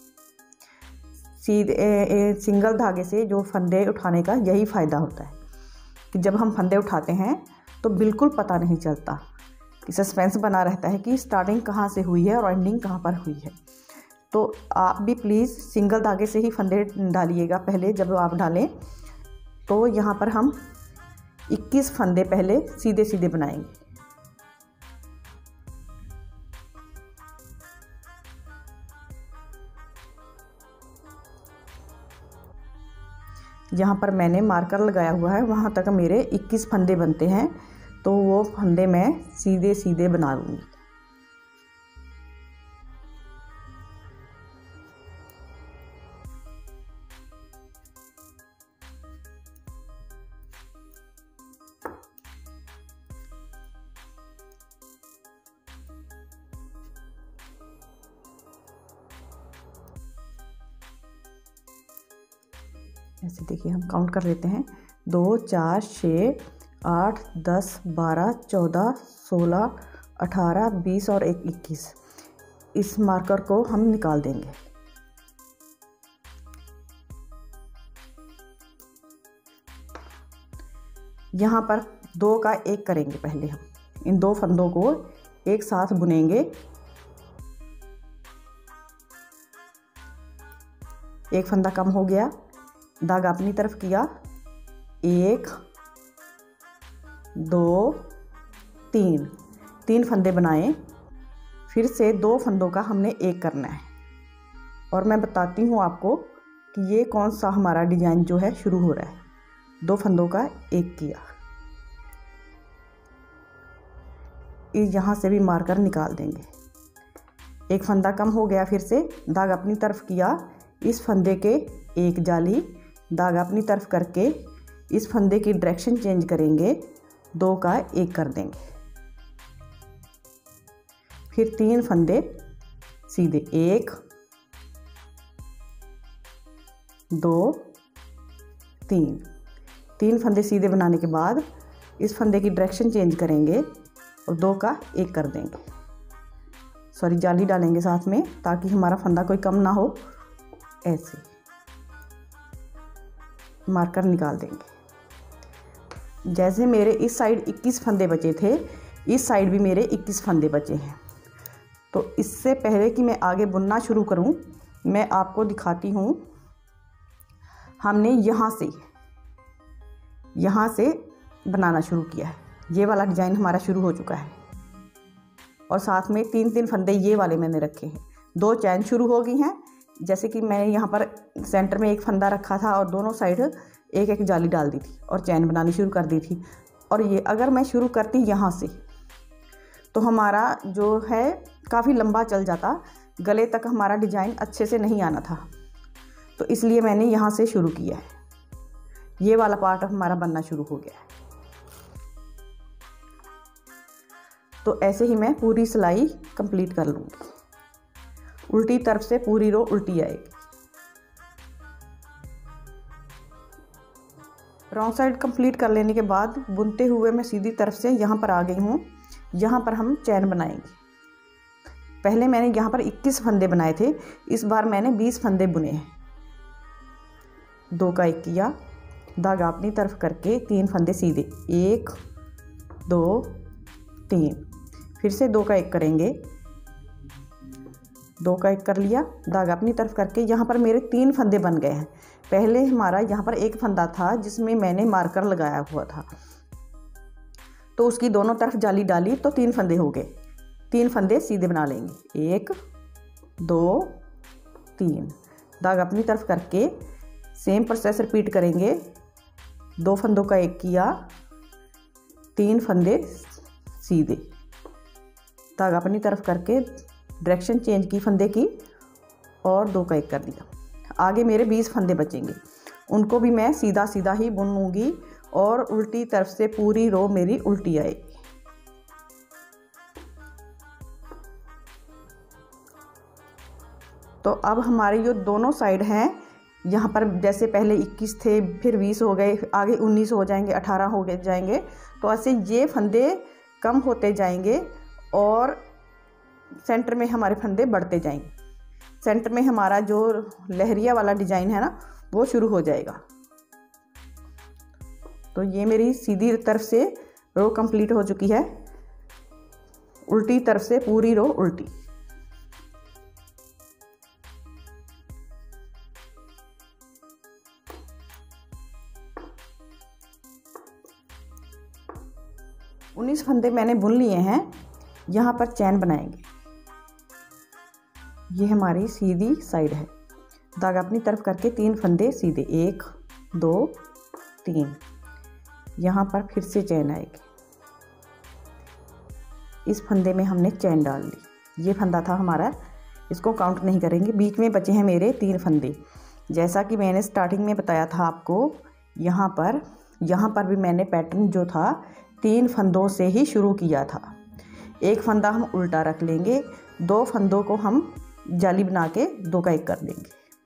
सीधे सिंगल धागे से जो फंदे उठाने का यही फ़ायदा होता है कि जब हम फंदे उठाते हैं तो बिल्कुल पता नहीं चलता, कि सस्पेंस बना रहता है कि स्टार्टिंग कहाँ से हुई है और एंडिंग कहाँ पर हुई है। तो आप भी प्लीज़ सिंगल धागे से ही फंदे डालिएगा पहले। जब आप डालें तो यहाँ पर हम इक्कीस फंदे पहले सीधे सीधे बनाएंगे। जहाँ पर मैंने मार्कर लगाया हुआ है वहाँ तक मेरे इक्कीस फंदे बनते हैं, तो वो फंदे मैं सीधे सीधे बना लूँगी। ऐसे देखिए हम काउंट कर लेते हैं, दो चार छः आठ दस बारह चौदह सोलह अठारह, बीस और एक इक्कीस, इस मार्कर को हम निकाल देंगे। यहाँ पर दो का एक करेंगे। पहले हम इन दो फंदों को एक साथ बुनेंगे। एक फंदा कम हो गया, धागा अपनी तरफ किया, एक, दो, तीन, तीन फंदे बनाए। फिर से दो फंदों का हमने एक करना है। और मैं बताती हूँ आपको कि ये कौन सा हमारा डिजाइन जो है शुरू हो रहा है। दो फंदों का एक किया, इस यहाँ से भी मार्कर निकाल देंगे। एक फंदा कम हो गया, फिर से धागा अपनी तरफ किया, इस फंदे के एक जाली, धागा अपनी तरफ करके इस फंदे की डायरेक्शन चेंज करेंगे, दो का एक कर देंगे। फिर तीन फंदे सीधे, एक, दो, तीन, तीन फंदे सीधे बनाने के बाद इस फंदे की डायरेक्शन चेंज करेंगे और दो का एक कर देंगे। सॉरी, जाली डालेंगे साथ में ताकि हमारा फंदा कोई कम ना हो। ऐसे मार्कर निकाल देंगे। जैसे मेरे इस साइड इक्कीस फंदे बचे थे, इस साइड भी मेरे इक्कीस फंदे बचे हैं। तो इससे पहले कि मैं आगे बुनना शुरू करूं, मैं आपको दिखाती हूं। हमने यहाँ से यहाँ से बनाना शुरू किया है। ये वाला डिज़ाइन हमारा शुरू हो चुका है और साथ में तीन तीन फंदे ये वाले मैंने रखे हैं। दो चैन शुरू हो गई हैं। जैसे कि मैंने यहाँ पर सेंटर में एक फंदा रखा था और दोनों साइड एक एक जाली डाल दी थी और चैन बनानी शुरू कर दी थी। और ये अगर मैं शुरू करती यहाँ से तो हमारा जो है काफ़ी लंबा चल जाता, गले तक हमारा डिज़ाइन अच्छे से नहीं आना था। तो इसलिए मैंने यहाँ से शुरू किया है। ये वाला पार्ट हमारा बनना शुरू हो गया है। तो ऐसे ही मैं पूरी सिलाई कंप्लीट कर लूँगी। उल्टी तरफ से पूरी रो उल्टी आएगी। रॉन्ग साइड कंप्लीट कर लेने के बाद बुनते हुए मैं सीधी तरफ से यहाँ पर आ गई हूँ। यहाँ पर हम चैन बनाएंगे। पहले मैंने यहाँ पर इक्कीस फंदे बनाए थे, इस बार मैंने बीस फंदे बुने हैं। दो का एक किया, धागा अपनी तरफ करके तीन फंदे सीधे, एक, दो, तीन, फिर से दो का एक करेंगे, दो का एक कर लिया, धागा अपनी तरफ करके यहाँ पर मेरे तीन फंदे बन गए हैं। पहले हमारा यहाँ पर एक फंदा था जिसमें मैंने मार्कर लगाया हुआ था, तो उसकी दोनों तरफ जाली डाली तो तीन फंदे हो गए। तीन फंदे सीधे बना लेंगे, एक, दो, तीन, धागा अपनी तरफ करके सेम प्रोसेस रिपीट करेंगे। दो फंदों का एक किया, तीन फंदे सीधे, धागा अपनी तरफ करके डायरेक्शन चेंज की फंदे की और दो का एक कर दिया। आगे मेरे बीस फंदे बचेंगे, उनको भी मैं सीधा सीधा ही बुनूंगी और उल्टी तरफ से पूरी रो मेरी उल्टी आएगी। तो अब हमारे जो दोनों साइड हैं, यहाँ पर जैसे पहले इक्कीस थे, फिर बीस हो गए, आगे उन्नीस हो जाएंगे, अठारह हो गए जाएंगे। तो ऐसे ये फंदे कम होते जाएंगे और सेंटर में हमारे फंदे बढ़ते जाएंगे। सेंटर में हमारा जो लहरिया वाला डिज़ाइन है ना, वो शुरू हो जाएगा। तो ये मेरी सीधी तरफ से रो कंप्लीट हो चुकी है। उल्टी तरफ से पूरी रो उल्टी। उन्नीस फंदे मैंने बुन लिए हैं। यहाँ पर चैन बनाएंगे। ये हमारी सीधी साइड है। धागा अपनी तरफ करके तीन फंदे सीधे, एक, दो, तीन, यहाँ पर फिर से चैन आएगी। इस फंदे में हमने चैन डाल ली। ये फंदा था हमारा, इसको काउंट नहीं करेंगे। बीच में बचे हैं मेरे तीन फंदे। जैसा कि मैंने स्टार्टिंग में बताया था आपको, यहाँ पर यहाँ पर भी मैंने पैटर्न जो था तीन फंदों से ही शुरू किया था। एक फंदा हम उल्टा रख लेंगे, दो फंदों को हम जाली बना के दो का एक कर देंगे।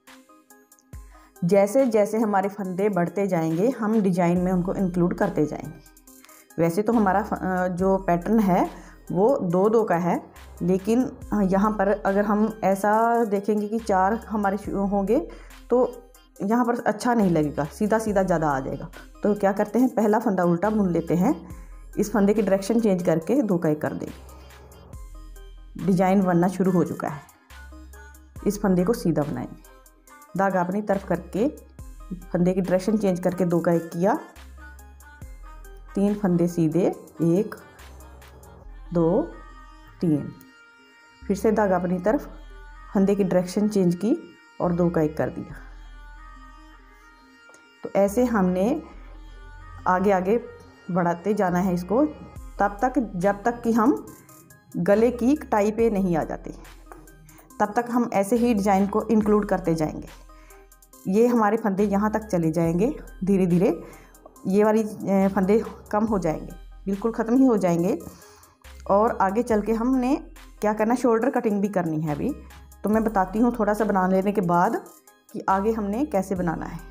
जैसे जैसे हमारे फंदे बढ़ते जाएंगे, हम डिजाइन में उनको इंक्लूड करते जाएंगे। वैसे तो हमारा जो पैटर्न है वो दो दो का है, लेकिन यहाँ पर अगर हम ऐसा देखेंगे कि चार हमारे होंगे तो यहाँ पर अच्छा नहीं लगेगा, सीधा सीधा ज़्यादा आ जाएगा। तो क्या करते हैं, पहला फंदा उल्टा बुन लेते हैं, इस फंदे की डायरेक्शन चेंज करके दो का एक कर देंगे। डिजाइन बनना शुरू हो चुका है, इस फंदे को सीधा बनाएंगे, धागा अपनी तरफ करके फंदे की डायरेक्शन चेंज करके दो का एक किया, तीन फंदे सीधे, एक दो तीन, फिर से धागा अपनी तरफ, फंदे की डायरेक्शन चेंज की और दो का एक कर दिया। तो ऐसे हमने आगे आगे बढ़ाते जाना है इसको, तब तक जब तक कि हम गले की कटाई पे नहीं आ जाते, तब तक हम ऐसे ही डिज़ाइन को इंक्लूड करते जाएंगे। ये हमारे फंदे यहाँ तक चले जाएंगे, धीरे धीरे ये वाली फंदे कम हो जाएंगे, बिल्कुल ख़त्म ही हो जाएंगे। और आगे चल के हमने क्या करना, शोल्डर कटिंग भी करनी है अभी, तो मैं बताती हूँ थोड़ा सा बना लेने के बाद कि आगे हमने कैसे बनाना है।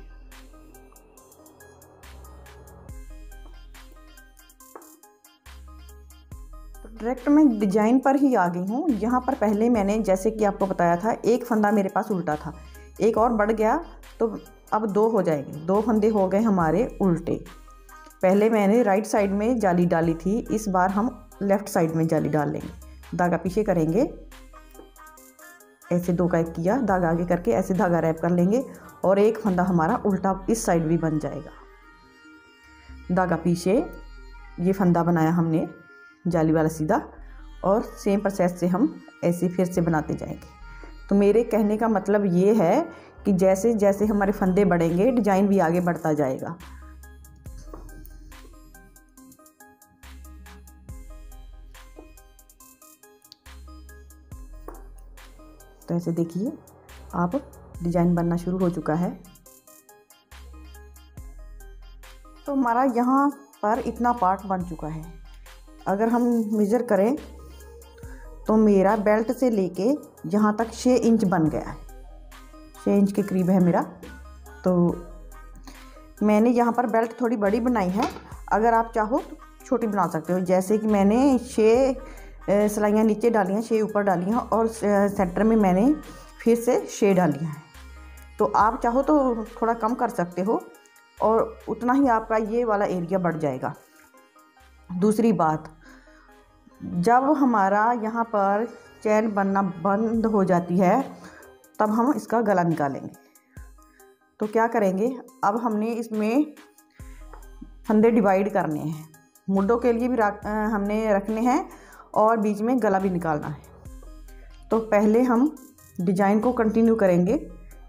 तो डायरेक्ट मैं डिजाइन पर ही आ गई हूँ। यहाँ पर पहले मैंने जैसे कि आपको बताया था, एक फंदा मेरे पास उल्टा था, एक और बढ़ गया तो अब दो हो जाएंगे, दो फंदे हो गए हमारे उल्टे। पहले मैंने राइट साइड में जाली डाली थी, इस बार हम लेफ़्ट साइड में जाली डाल लेंगे। धागा पीछे करेंगे, ऐसे दो का एक किया, धागा आगे करके ऐसे धागा रैप कर लेंगे और एक फंदा हमारा उल्टा इस साइड भी बन जाएगा। धागा पीछे, ये फंदा बनाया हमने जाली वाला सीधा, और सेम प्रोसेस से हम ऐसे फिर से बनाते जाएंगे। तो मेरे कहने का मतलब ये है कि जैसे जैसे हमारे फंदे बढ़ेंगे, डिजाइन भी आगे बढ़ता जाएगा। तो ऐसे देखिए आप, डिजाइन बनना शुरू हो चुका है। तो हमारा यहाँ पर इतना पार्ट बन चुका है। अगर हम मेज़र करें तो मेरा बेल्ट से लेके यहाँ तक छः इंच बन गया है, छः इंच के करीब है मेरा। तो मैंने यहाँ पर बेल्ट थोड़ी बड़ी बनाई है, अगर आप चाहो तो छोटी बना सकते हो। जैसे कि मैंने छः सिलाइयाँ नीचे डाली हैं, छः ऊपर डाली हैं, और सेंटर में मैंने फिर से छः डाली हैं। तो आप चाहो तो थोड़ा कम कर सकते हो और उतना ही आपका ये वाला एरिया बढ़ जाएगा। दूसरी बात, जब हमारा यहाँ पर चैन बनना बंद हो जाती है तब हम इसका गला निकालेंगे। तो क्या करेंगे, अब हमने इसमें फंदे डिवाइड करने हैं, मुड्डों के लिए भी रख हमने रखने हैं और बीच में गला भी निकालना है। तो पहले हम डिजाइन को कंटिन्यू करेंगे।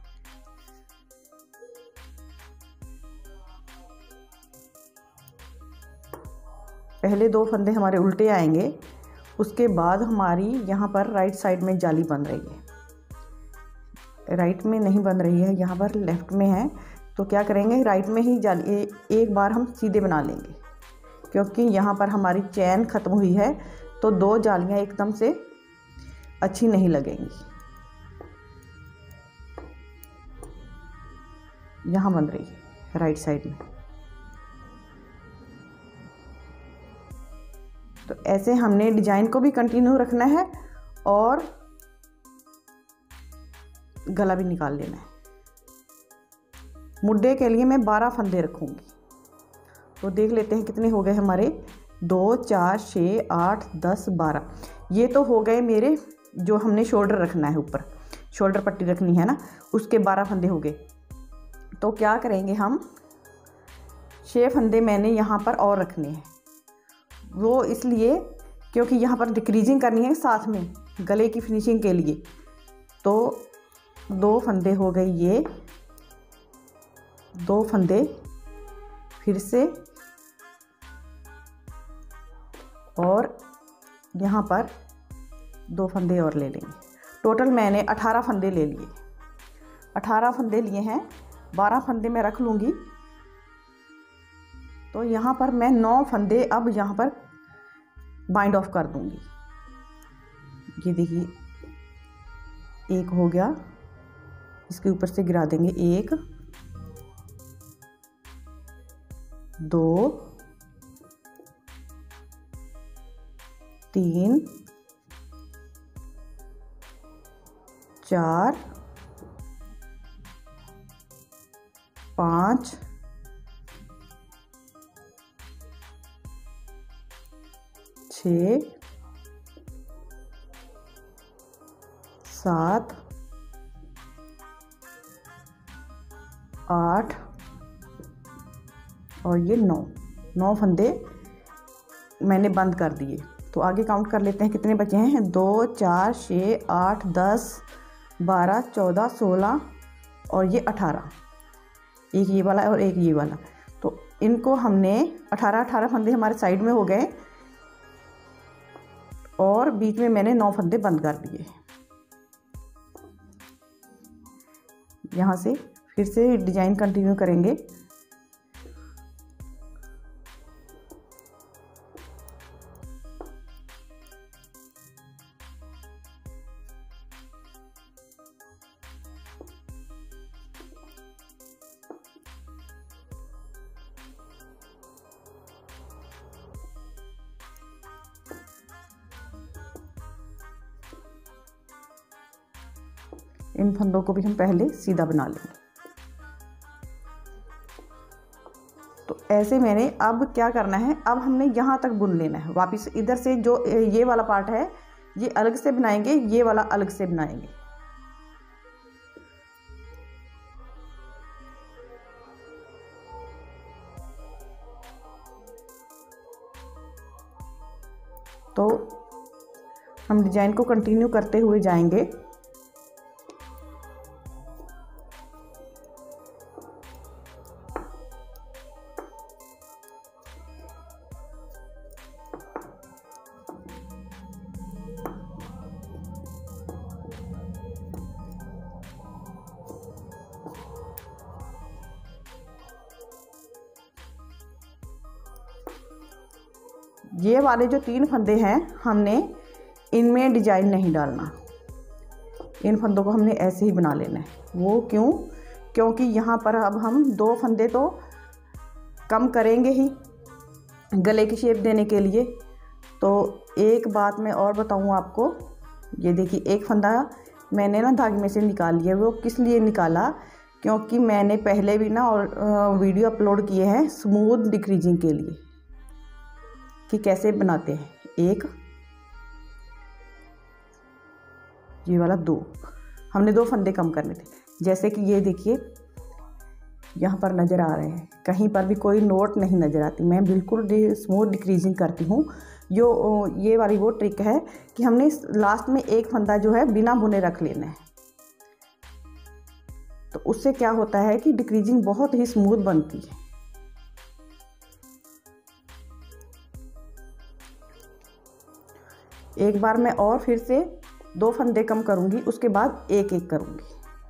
पहले दो फंदे हमारे उल्टे आएंगे, उसके बाद हमारी यहाँ पर राइट साइड में जाली बन रही है, राइट में नहीं बन रही है, यहाँ पर लेफ्ट में है। तो क्या करेंगे, राइट में ही जाली एक बार हम सीधे बना लेंगे, क्योंकि यहाँ पर हमारी चैन ख़त्म हुई है तो दो जालियाँ एकदम से अच्छी नहीं लगेंगी। यहाँ बन रही है राइट साइड में। तो ऐसे हमने डिजाइन को भी कंटिन्यू रखना है और गला भी निकाल लेना है। मुड्डे के लिए मैं बारह फंदे रखूँगी। तो देख लेते हैं कितने हो गए हमारे, दो चार छः आठ दस बारह। ये तो हो गए मेरे, जो हमने शोल्डर रखना है, ऊपर शोल्डर पट्टी रखनी है ना, उसके बारह फंदे हो गए। तो क्या करेंगे, हम छः फंदे मैंने यहाँ पर और रखने हैं। वो इसलिए क्योंकि यहाँ पर डिक्रीजिंग करनी है साथ में गले की फिनिशिंग के लिए। तो दो फंदे हो गए, ये दो फंदे फिर से, और यहाँ पर दो फंदे और ले लेंगे। टोटल मैंने अठारह फंदे ले लिए, अठारह फंदे लिए हैं, बारह फंदे मैं रख लूँगी। तो यहाँ पर मैं नौ फंदे अब यहाँ पर बाइंड ऑफ कर दूँगी। ये देखिए, एक हो गया, इसके ऊपर से गिरा देंगे, एक दो तीन, चार, पाँच, छः, सात, आठ और ये नौ नौ फंदे मैंने बंद कर दिए। तो आगे काउंट कर लेते हैं कितने बचे हैं। दो, चार, छः, आठ, दस, बारह, चौदह, सोलह और ये अठारह। एक ये वाला और एक ये वाला। तो इनको हमने अठारह अठारह फंदे हमारे साइड में हो गए और बीच में मैंने नौ फंदे बंद कर दिए। यहाँ से फिर से डिजाइन कंटिन्यू करेंगे। इन फंदों को भी हम पहले सीधा बना लेंगे। तो ऐसे मैंने अब क्या करना है, अब हमने यहाँ तक बुन लेना है। वापस इधर से जो ये वाला पार्ट है ये अलग से बनाएंगे, ये वाला अलग से बनाएंगे। तो हम डिजाइन को कंटिन्यू करते हुए जाएंगे। ये वाले जो तीन फंदे हैं हमने इनमें डिजाइन नहीं डालना, इन फंदों को हमने ऐसे ही बना लेना है। वो क्यों? क्योंकि यहाँ पर अब हम दो फंदे तो कम करेंगे ही गले की शेप देने के लिए। तो एक बात मैं और बताऊँ आपको, ये देखिए एक फंदा मैंने ना धागे में से निकाल लिया। वो किस लिए निकाला? क्योंकि मैंने पहले भी ना और वीडियो अपलोड किए हैं स्मूथ डिक्रीजिंग के लिए कि कैसे बनाते हैं। एक ये वाला, दो हमने दो फंदे कम करने थे। जैसे कि ये देखिए यहाँ पर नज़र आ रहे हैं, कहीं पर भी कोई नोट नहीं नज़र आती। मैं बिल्कुल स्मूथ डिक्रीजिंग करती हूँ। जो ये वाली वो ट्रिक है कि हमने लास्ट में एक फंदा जो है बिना बुने रख लेना है। तो उससे क्या होता है कि डिक्रीजिंग बहुत ही स्मूथ बनती है। एक बार मैं और फिर से दो फंदे कम करूंगी, उसके बाद एक एक करूंगी।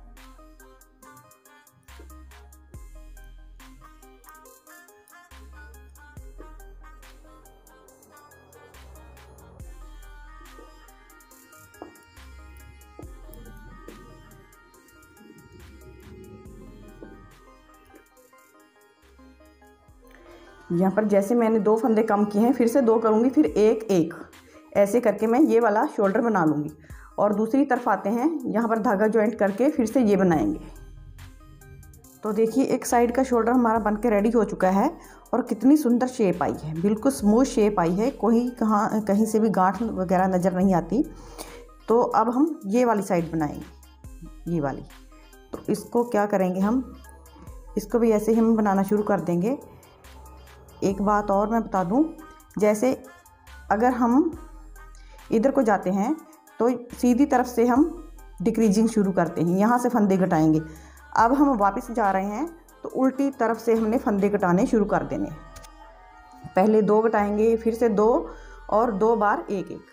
यहाँ पर जैसे मैंने दो फंदे कम किए हैं, फिर से दो करूंगी, फिर एक एक ऐसे करके मैं ये वाला शोल्डर बना लूँगी। और दूसरी तरफ आते हैं, यहाँ पर धागा ज्वाइंट करके फिर से ये बनाएंगे। तो देखिए एक साइड का शोल्डर हमारा बन के रेडी हो चुका है और कितनी सुंदर शेप आई है, बिल्कुल स्मूथ शेप आई है, कोई कहाँ कहीं से भी गांठ वगैरह नज़र नहीं आती। तो अब हम ये वाली साइड बनाएंगे, ये वाली। तो इसको क्या करेंगे, हम इसको भी ऐसे ही हम बनाना शुरू कर देंगे। एक बात और मैं बता दूं, जैसे अगर हम इधर को जाते हैं तो सीधी तरफ से हम डिक्रीजिंग शुरू करते हैं, यहाँ से फंदे घटाएंगे। अब हम वापस जा रहे हैं तो उल्टी तरफ से हमने फंदे घटाने शुरू कर देने। पहले दो घटाएंगे, फिर से दो और दो बार एक एक।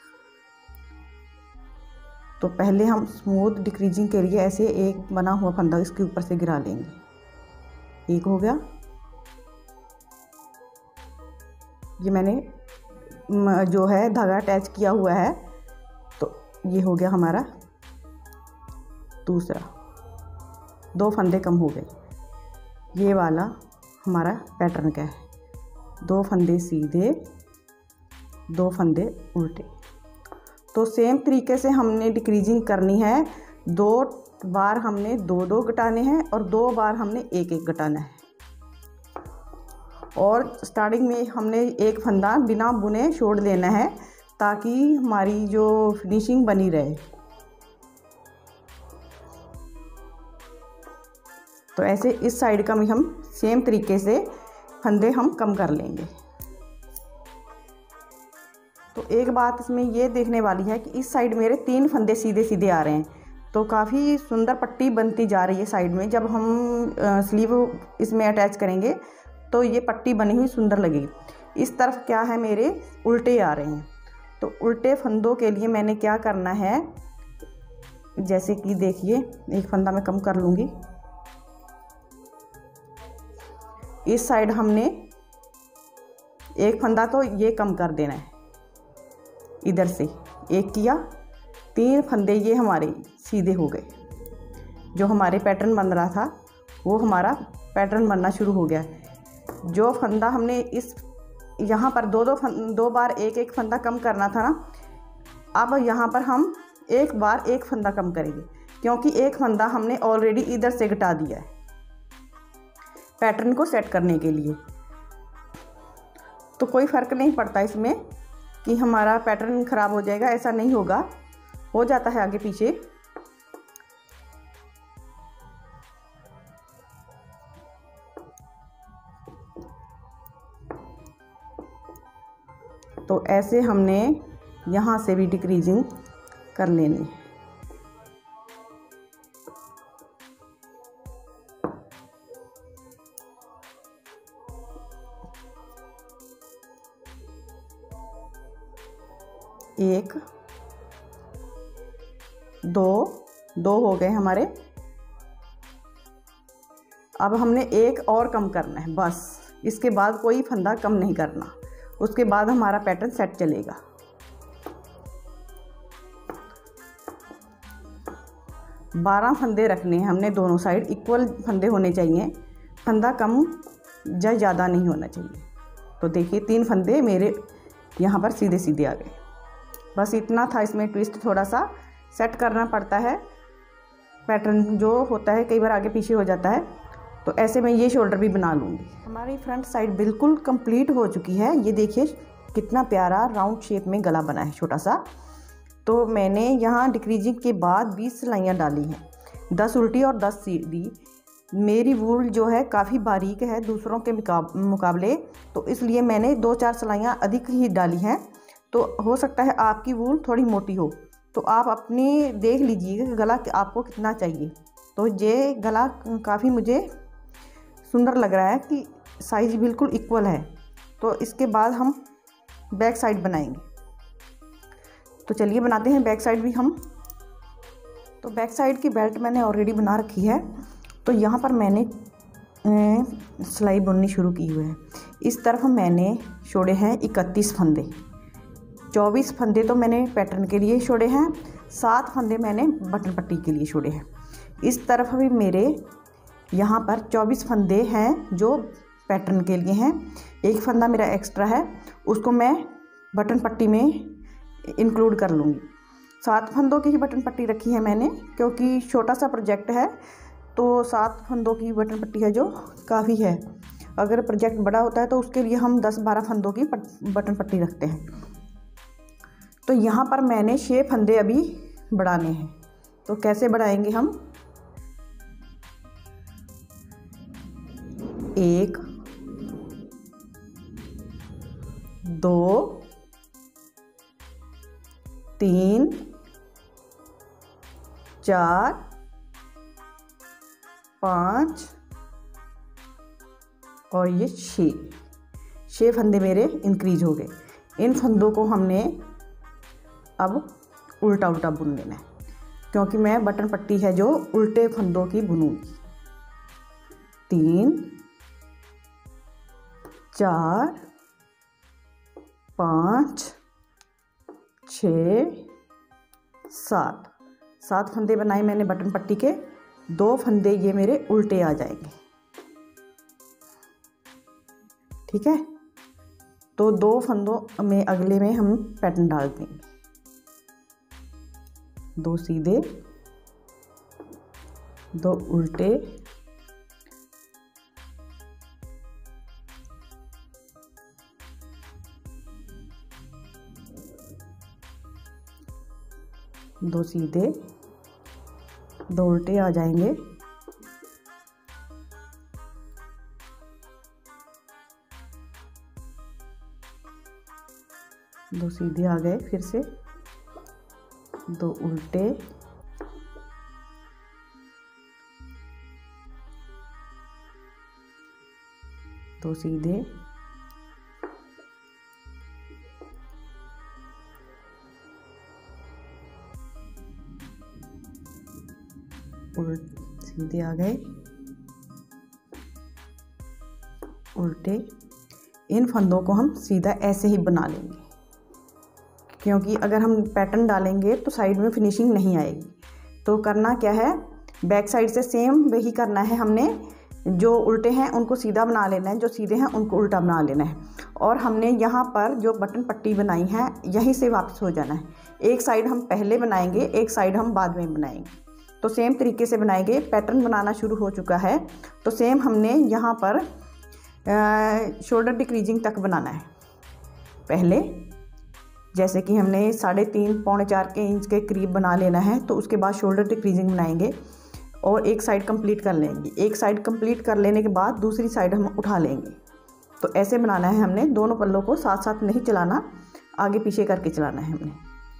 तो पहले हम स्मूथ डिक्रीजिंग के लिए ऐसे एक बना हुआ फंदा इसके ऊपर से गिरा लेंगे। एक हो गया, ये मैंने जो है धागा अटैच किया हुआ है, तो ये हो गया हमारा दूसरा। दो फंदे कम हो गए। ये वाला हमारा पैटर्न का है, दो फंदे सीधे, दो फंदे उल्टे। तो सेम तरीके से हमने डिक्रीजिंग करनी है। दो बार हमने दो दो घटाने हैं और दो बार हमने एक एक घटाना है। और स्टार्टिंग में हमने एक फंदा बिना बुने छोड़ देना है ताकि हमारी जो फिनिशिंग बनी रहे। तो ऐसे इस साइड का भी हम सेम तरीके से फंदे हम कम कर लेंगे। तो एक बात इसमें ये देखने वाली है कि इस साइड मेरे तीन फंदे सीधे सीधे आ रहे हैं, तो काफ़ी सुंदर पट्टी बनती जा रही है साइड में। जब हम स्लीव इसमें अटैच करेंगे तो ये पट्टी बनी हुई सुंदर लगेगी। इस तरफ क्या है, मेरे उल्टे आ रहे हैं। तो उल्टे फंदों के लिए मैंने क्या करना है, जैसे कि देखिए एक फंदा मैं कम कर लूँगी। इस साइड हमने एक फंदा तो ये कम कर देना है, इधर से एक किया, तीन फंदे ये हमारे सीधे हो गए। जो हमारे पैटर्न बन रहा था वो हमारा पैटर्न बनना शुरू हो गया। जो फंदा हमने इस यहाँ पर दो दो दो बार एक एक फंदा कम करना था ना, अब यहाँ पर हम एक बार एक फंदा कम करेंगे, क्योंकि एक फंदा हमने ऑलरेडी इधर से घटा दिया है पैटर्न को सेट करने के लिए। तो कोई फ़र्क नहीं पड़ता इसमें कि हमारा पैटर्न ख़राब हो जाएगा, ऐसा नहीं होगा, हो जाता है आगे पीछे। तो ऐसे हमने यहाँ से भी डिक्रीजिंग कर लेनी है। एक दो दो हो गए हमारे। अब हमने एक और कम करना है बस, इसके बाद कोई फंदा कम नहीं करना, उसके बाद हमारा पैटर्न सेट चलेगा। बारह फंदे रखने हैं हमने, दोनों साइड इक्वल फंदे होने चाहिए, फंदा कम या ज़्यादा नहीं होना चाहिए। तो देखिए तीन फंदे मेरे यहाँ पर सीधे सीधे आ गए। बस इतना था, इसमें ट्विस्ट थोड़ा सा सेट करना पड़ता है, पैटर्न जो होता है कई बार आगे पीछे हो जाता है। तो ऐसे मैं ये शोल्डर भी बना लूँगी। हमारी फ्रंट साइड बिल्कुल कंप्लीट हो चुकी है। ये देखिए कितना प्यारा राउंड शेप में गला बना है छोटा सा। तो मैंने यहाँ डिक्रीजिंग के बाद बीस सिलाइयाँ डाली हैं, दस उल्टी और दस सीधी। मेरी वूल जो है काफ़ी बारीक है दूसरों के मुकाबले, तो इसलिए मैंने दो चार सिलाइयाँ अधिक ही डाली हैं। तो हो सकता है आपकी वूल थोड़ी मोटी हो, तो आप अपनी देख लीजिएगा गला आपको कितना चाहिए। तो ये गला काफ़ी मुझे सुंदर लग रहा है कि साइज़ बिल्कुल इक्वल है। तो इसके बाद हम बैक साइड बनाएंगे। तो चलिए बनाते हैं बैक साइड भी हम। तो बैक साइड की बेल्ट मैंने ऑलरेडी बना रखी है। तो यहाँ पर मैंने सिलाई बुननी शुरू की हुई है। इस तरफ मैंने छोड़े हैं इकतीस फंदे, चौबीस फंदे तो मैंने पैटर्न के लिए छोड़े हैं, सात फंदे मैंने बटन पट्टी के लिए छोड़े हैं। इस तरफ भी मेरे यहाँ पर चौबीस फंदे हैं जो पैटर्न के लिए हैं। एक फंदा मेरा एक्स्ट्रा है, उसको मैं बटन पट्टी में इंक्लूड कर लूँगी। सात फंदों की ही बटन पट्टी रखी है मैंने, क्योंकि छोटा सा प्रोजेक्ट है, तो सात फंदों की बटन पट्टी है जो काफ़ी है। अगर प्रोजेक्ट बड़ा होता है तो उसके लिए हम दस बारह फंदों की बटन पट्टी रखते हैं। तो यहाँ पर मैंने छः फंदे अभी बढ़ाने हैं। तो कैसे बढ़ाएंगे हम, एक दो तीन चार पाँच और ये छः छः फंदे मेरे इंक्रीज हो गए। इन फंदों को हमने अब उल्टा उल्टा बुन लेना है, क्योंकि मैं बटन पट्टी है जो उल्टे फंदों की बुनूंगी। तीन चार पाँच छः सात सात फंदे बनाए मैंने बटन पट्टी के, दो फंदे ये मेरे उल्टे आ जाएंगे। ठीक है, तो दो फंदों में अगले में हम पैटर्न डाल देंगे। दो सीधे, दो उल्टे, दो सीधे, दो उल्टे आ जाएंगे, दो सीधे आ गए, फिर से दो उल्टे, दो सीधे, उल्टे, सीधे आ गए, उल्टे। इन फंदों को हम सीधा ऐसे ही बना लेंगे, क्योंकि अगर हम पैटर्न डालेंगे तो साइड में फिनिशिंग नहीं आएगी। तो करना क्या है, बैक साइड से सेम वही करना है हमने। जो उल्टे हैं उनको सीधा बना लेना है, जो सीधे हैं उनको उल्टा बना लेना है। और हमने यहाँ पर जो बटन पट्टी बनाई है यहीं से वापस हो जाना है। एक साइड हम पहले बनाएंगे, एक साइड हम बाद में बनाएंगे। तो सेम तरीके से बनाएंगे। पैटर्न बनाना शुरू हो चुका है, तो सेम हमने यहाँ पर शोल्डर डिक्रीजिंग तक बनाना है। पहले जैसे कि हमने साढ़े तीन पौने चार के इंच के करीब बना लेना है, तो उसके बाद शोल्डर डिक्रीजिंग बनाएंगे और एक साइड कंप्लीट कर लेंगे। एक साइड कंप्लीट कर लेने के बाद दूसरी साइड हम उठा लेंगे। तो ऐसे बनाना है हमने। दोनों पल्लों को साथ साथ नहीं चलाना, आगे पीछे करके चलाना है हमने।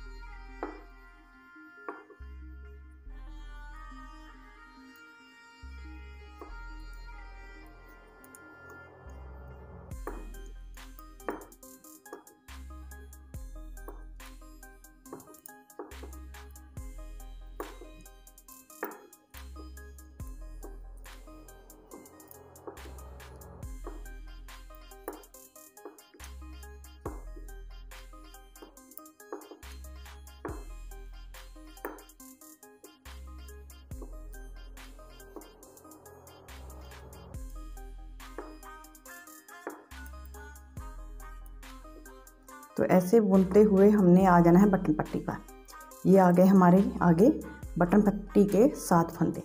तो ऐसे बुनते हुए हमने आ जाना है बटन पट्टी पर। ये आ गए हमारे आगे बटन पट्टी के सात फंदे।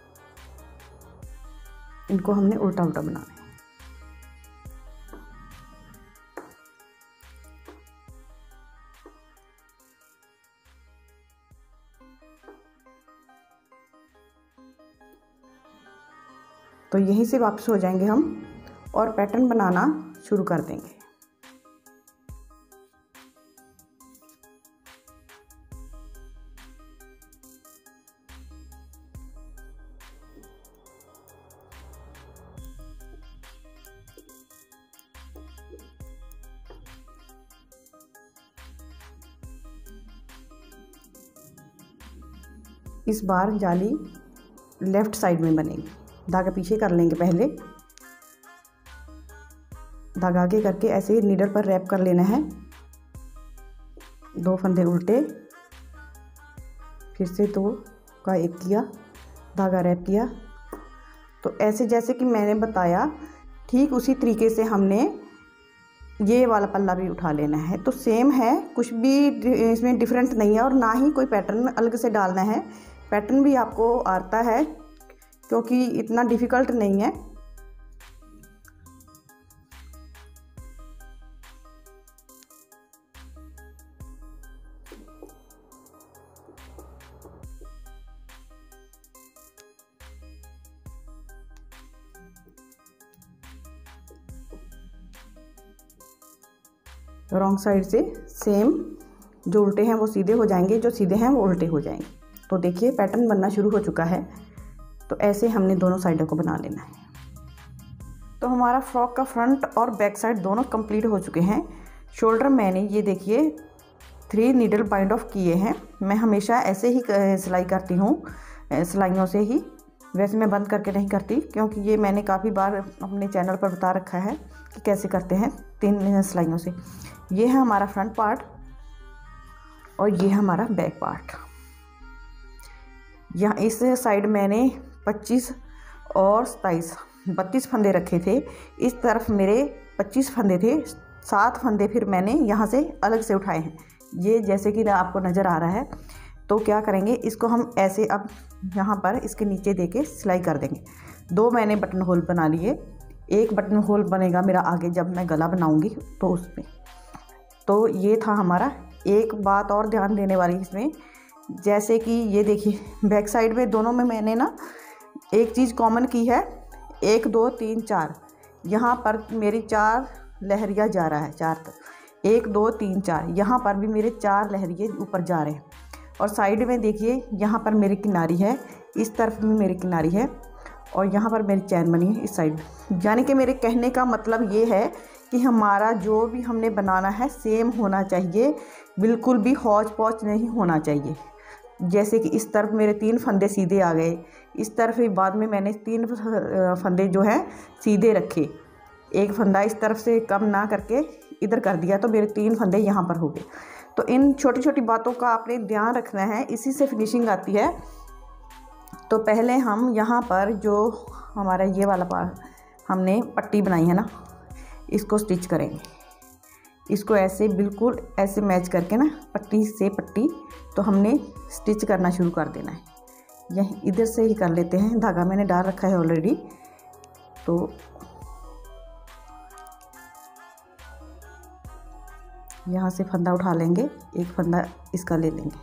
इनको हमने उल्टा उल्टा बनाना है। तो यहीं से वापस हो जाएंगे हम और पैटर्न बनाना शुरू कर देंगे। इस बार जाली लेफ्ट साइड में बनेगी। धागा पीछे कर लेंगे, पहले धागा आगे करके ऐसे नीडल पर रैप कर लेना है। दो फंदे उल्टे, फिर से दो का एक किया, धागा रैप किया। तो ऐसे जैसे कि मैंने बताया ठीक उसी तरीके से हमने ये वाला पल्ला भी उठा लेना है। तो सेम है, कुछ भी इसमें डिफरेंट नहीं है और ना ही कोई पैटर्न अलग से डालना है। पैटर्न भी आपको आता है क्योंकि इतना डिफ़िकल्ट नहीं है। रॉन्ग साइड से सेम, जो उल्टे हैं वो सीधे हो जाएंगे, जो सीधे हैं वो उल्टे हो जाएंगे। तो देखिए पैटर्न बनना शुरू हो चुका है। तो ऐसे हमने दोनों साइडों को बना लेना है। तो हमारा फ्रॉक का फ्रंट और बैक साइड दोनों कंप्लीट हो चुके हैं। शोल्डर मैंने ये देखिए थ्री नीडल बाइंड ऑफ किए हैं। मैं हमेशा ऐसे ही सिलाई करती हूँ, सिलाइयों से ही। वैसे मैं बंद करके नहीं करती, क्योंकि ये मैंने काफ़ी बार अपने चैनल पर बता रखा है कि कैसे करते हैं तीन सिलाइयों से। ये है हमारा फ्रंट पार्ट और ये है हमारा बैक पार्ट। यहाँ इस साइड मैंने पच्चीस और सताईस बत्तीस फंदे रखे थे। इस तरफ मेरे पच्चीस फंदे थे, सात फंदे फिर मैंने यहाँ से अलग से उठाए हैं। ये जैसे कि आपको नज़र आ रहा है। तो क्या करेंगे, इसको हम ऐसे अब यहाँ पर इसके नीचे देके सिलाई कर देंगे। दो मैंने बटन होल बना लिए, एक बटन होल बनेगा मेरा आगे जब मैं गला बनाऊंगी तो उसमें। तो ये था हमारा। एक बात और ध्यान देने वाली इसमें, जैसे कि ये देखिए बैक साइड में दोनों में मैंने ना एक चीज़ कॉमन की है, एक दो तीन चार, यहाँ पर मेरी चार लहरिया जा रहा है, चार तक, एक दो तीन चार, यहाँ पर भी मेरे चार लहरिए ऊपर जा रहे हैं। और साइड में देखिए यहाँ पर मेरी किनारी है, इस तरफ भी मेरी किनारी है, और यहाँ पर मेरी चैन बनी है इस साइड। यानी कि मेरे कहने का मतलब ये है कि हमारा जो भी हमने बनाना है सेम होना चाहिए, बिल्कुल भी हौच पौच नहीं होना चाहिए। जैसे कि इस तरफ मेरे तीन फंदे सीधे आ गए, इस तरफ ही बाद में मैंने तीन फंदे जो हैं सीधे रखे, एक फंदा इस तरफ से कम ना करके इधर कर दिया, तो मेरे तीन फंदे यहाँ पर हो गए। तो इन छोटी छोटी बातों का आपने ध्यान रखना है, इसी से फिनिशिंग आती है। तो पहले हम यहाँ पर जो हमारा ये वाला पार्ट हमने पट्टी बनाई है ना, इसको स्टिच करेंगे। इसको ऐसे बिल्कुल ऐसे मैच करके ना पट्टी से पट्टी, तो हमने स्टिच करना शुरू कर देना है। यही इधर से ही कर लेते हैं, धागा मैंने डाल रखा है ऑलरेडी। तो यहाँ से फंदा उठा लेंगे, एक फंदा इसका ले लेंगे।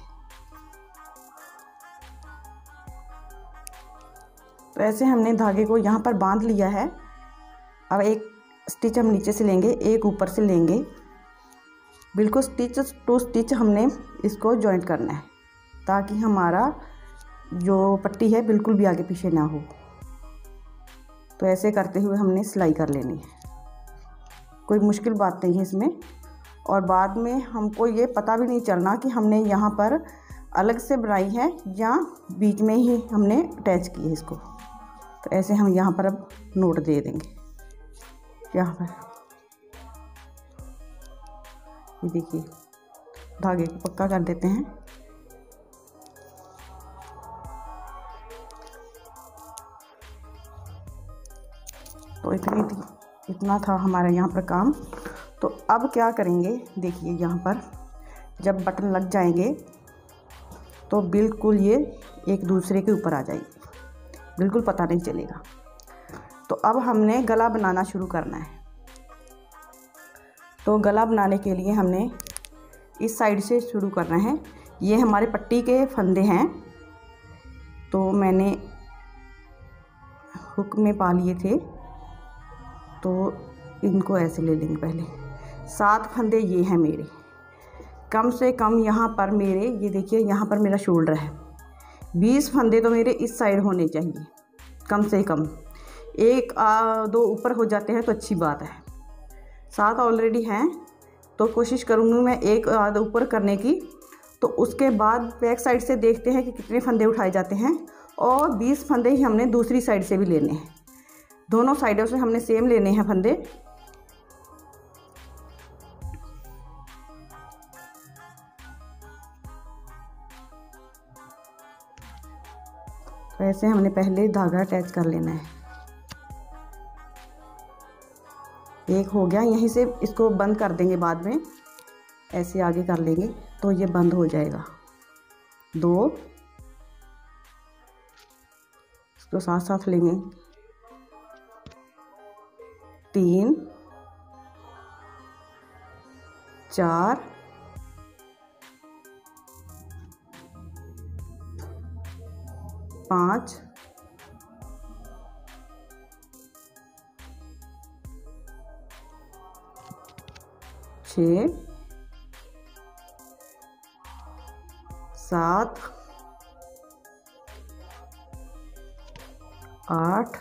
तो ऐसे हमने धागे को यहाँ पर बांध लिया है। अब एक स्टिच हम नीचे से लेंगे, एक ऊपर से लेंगे, बिल्कुल स्टिच टू स्टिच हमने इसको जॉइंट करना है, ताकि हमारा जो पट्टी है बिल्कुल भी आगे पीछे ना हो। तो ऐसे करते हुए हमने सिलाई कर लेनी है, कोई मुश्किल बात नहीं है इसमें। और बाद में हमको ये पता भी नहीं चलना कि हमने यहाँ पर अलग से बनाई है या बीच में ही हमने अटैच की है इसको। तो ऐसे हम यहाँ पर अब नोट दे देंगे, यहाँ पर ये देखिए धागे को पक्का कर देते हैं। तो इतनी इतना था हमारा यहाँ पर काम। तो अब क्या करेंगे, देखिए यहाँ पर जब बटन लग जाएंगे तो बिल्कुल ये एक दूसरे के ऊपर आ जाएगी, बिल्कुल पता नहीं चलेगा। तो अब हमने गला बनाना शुरू करना है। तो गला बनाने के लिए हमने इस साइड से शुरू करना है। ये हमारे पट्टी के फंदे हैं, तो मैंने हुक में पा लिए थे, तो इनको ऐसे ले लेंगे। पहले सात फंदे ये हैं मेरे, कम से कम यहाँ पर मेरे, ये देखिए यहाँ पर मेरा शोल्डर है, बीस फंदे तो मेरे इस साइड होने चाहिए कम से कम। एक आ, दो ऊपर हो जाते हैं तो अच्छी बात है, सात ऑलरेडी हैं, तो कोशिश करूँगी मैं एक आधा ऊपर करने की। तो उसके बाद बैक साइड से देखते हैं कि कितने फंदे उठाए जाते हैं, और बीस फंदे ही हमने दूसरी साइड से भी लेने हैं, दोनों साइडों से हमने सेम लेने हैं फंदे। तो ऐसे हमने पहले धागा अटैच कर लेना है। एक हो गया, यहीं से इसको बंद कर देंगे, बाद में ऐसे आगे कर लेंगे तो ये बंद हो जाएगा। दो, इसको साथ साथ लेंगे, तीन, चार, पाँच, छः, सात, आठ,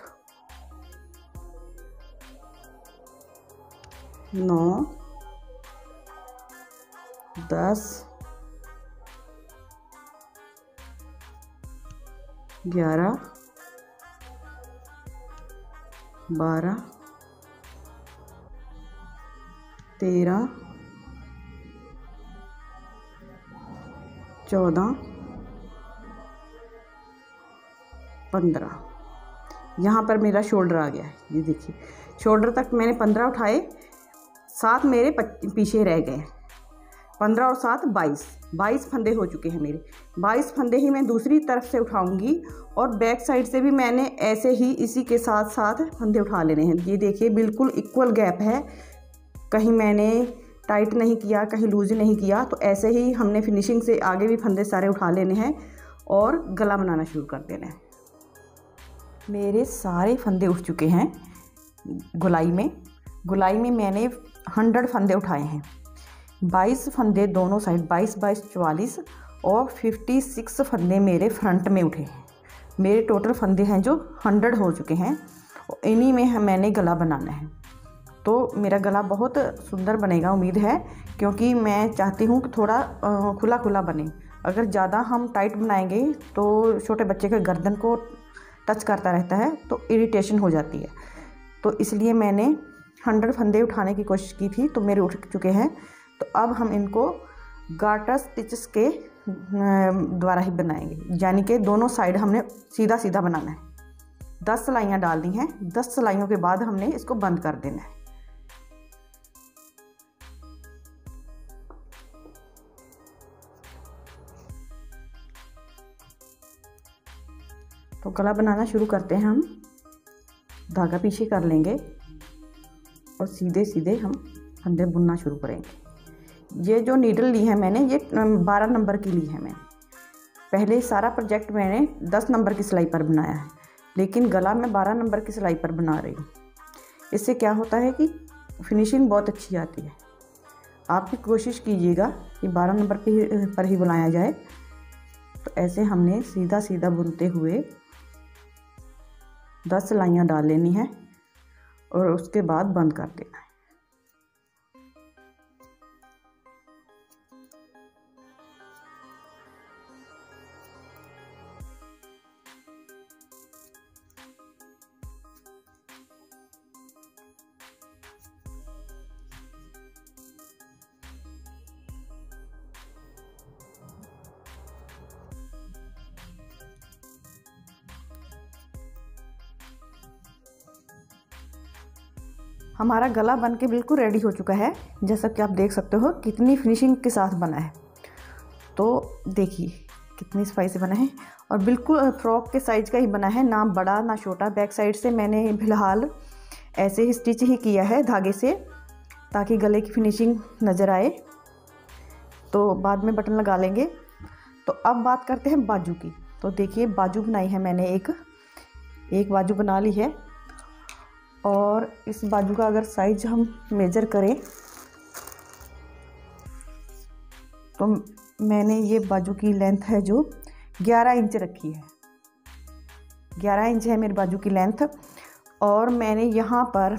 नौ, दस, ग्यारह, बारह, तेरह, चौदह, पंद्रह। यहाँ पर मेरा शोल्डर आ गया है, ये देखिए शोल्डर तक मैंने पंद्रह उठाए, सात मेरे पीछे रह गए, पंद्रह और सात बाईस। बाईस फंदे हो चुके हैं मेरे। बाईस फंदे ही मैं दूसरी तरफ से उठाऊंगी और बैक साइड से भी मैंने ऐसे ही इसी के साथ साथ फंदे उठा लेने हैं। ये देखिए बिल्कुल इक्वल गैप है, कहीं मैंने टाइट नहीं किया, कहीं लूज नहीं किया। तो ऐसे ही हमने फिनिशिंग से आगे भी फंदे सारे उठा लेने हैं और गला बनाना शुरू कर देना है। मेरे सारे फंदे उठ चुके हैं गोलाई में। गोलाई में मैंने हंड्रेड फंदे उठाए हैं, बाईस फंदे दोनों साइड, बाईस बाईस चवालीस और छप्पन फंदे मेरे फ्रंट में उठे हैं। मेरे टोटल फंदे हैं जो हंड्रेड हो चुके हैं। इन्हीं में मैंने गला बनाना है। तो मेरा गला बहुत सुंदर बनेगा उम्मीद है, क्योंकि मैं चाहती हूँ कि थोड़ा खुला खुला बने। अगर ज़्यादा हम टाइट बनाएंगे तो छोटे बच्चे के गर्दन को टच करता रहता है तो इरिटेशन हो जाती है। तो इसलिए मैंने हंड्रेड फंदे उठाने की कोशिश की थी, तो मेरे उठ चुके हैं। तो अब हम इनको गार्टर स्टिचेस के द्वारा ही बनाएंगे, यानी कि दोनों साइड हमने सीधा सीधा बनाना है। दस सिलाइयाँ डालनी हैं। दस सिलाइयों के बाद हमने इसको बंद कर देना है। तो गला बनाना शुरू करते हैं हम। धागा पीछे कर लेंगे और सीधे सीधे हम फंदे बुनना शुरू करेंगे। ये जो नीडल ली है मैंने, ये बारह नंबर की ली है मैंने। पहले सारा प्रोजेक्ट मैंने दस नंबर की सिलाई पर बनाया है, लेकिन गला मैं बारह नंबर की सिलाई पर बना रही हूँ। इससे क्या होता है कि फिनिशिंग बहुत अच्छी आती है। आप भी कोशिश कीजिएगा कि बारह नंबर पर ही बनाया जाए। तो ऐसे हमने सीधा सीधा बुनते हुए दस सिलाइयाँ डाल लेनी है और उसके बाद बंद कर देना है। हमारा गला बन के बिल्कुल रेडी हो चुका है। जैसा कि आप देख सकते हो कितनी फिनिशिंग के साथ बना है। तो देखिए कितनी सफाई से बना है और बिल्कुल फ्रॉक के साइज़ का ही बना है, ना बड़ा ना छोटा। बैक साइड से मैंने फ़िलहाल ऐसे ही स्टिच ही किया है धागे से, ताकि गले की फिनिशिंग नज़र आए। तो बाद में बटन लगा लेंगे। तो अब बात करते हैं बाजू की। तो देखिए बाजू बनाई है मैंने, एक एक बाजू बना ली है। और इस बाजू का अगर साइज हम मेजर करें तो मैंने ये बाजू की लेंथ है जो ग्यारह इंच रखी है। ग्यारह इंच है मेरी बाजू की लेंथ। और मैंने यहाँ पर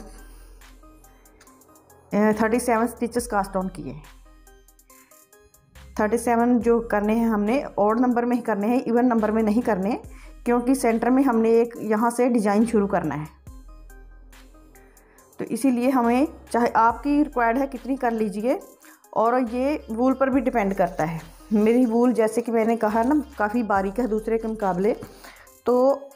thirty seven stitches cast on किए हैं। थर्टी सेवन जो करने हैं हमने ऑड नंबर में ही करने हैं, इवन नंबर में नहीं करने, क्योंकि सेंटर में हमने एक यहाँ से डिज़ाइन शुरू करना है। तो इसीलिए हमें, चाहे आपकी रिक्वायर्ड है कितनी कर लीजिए। और ये वूल पर भी डिपेंड करता है। मेरी वूल जैसे कि मैंने कहा ना काफ़ी बारीक है दूसरे के मुकाबले, तो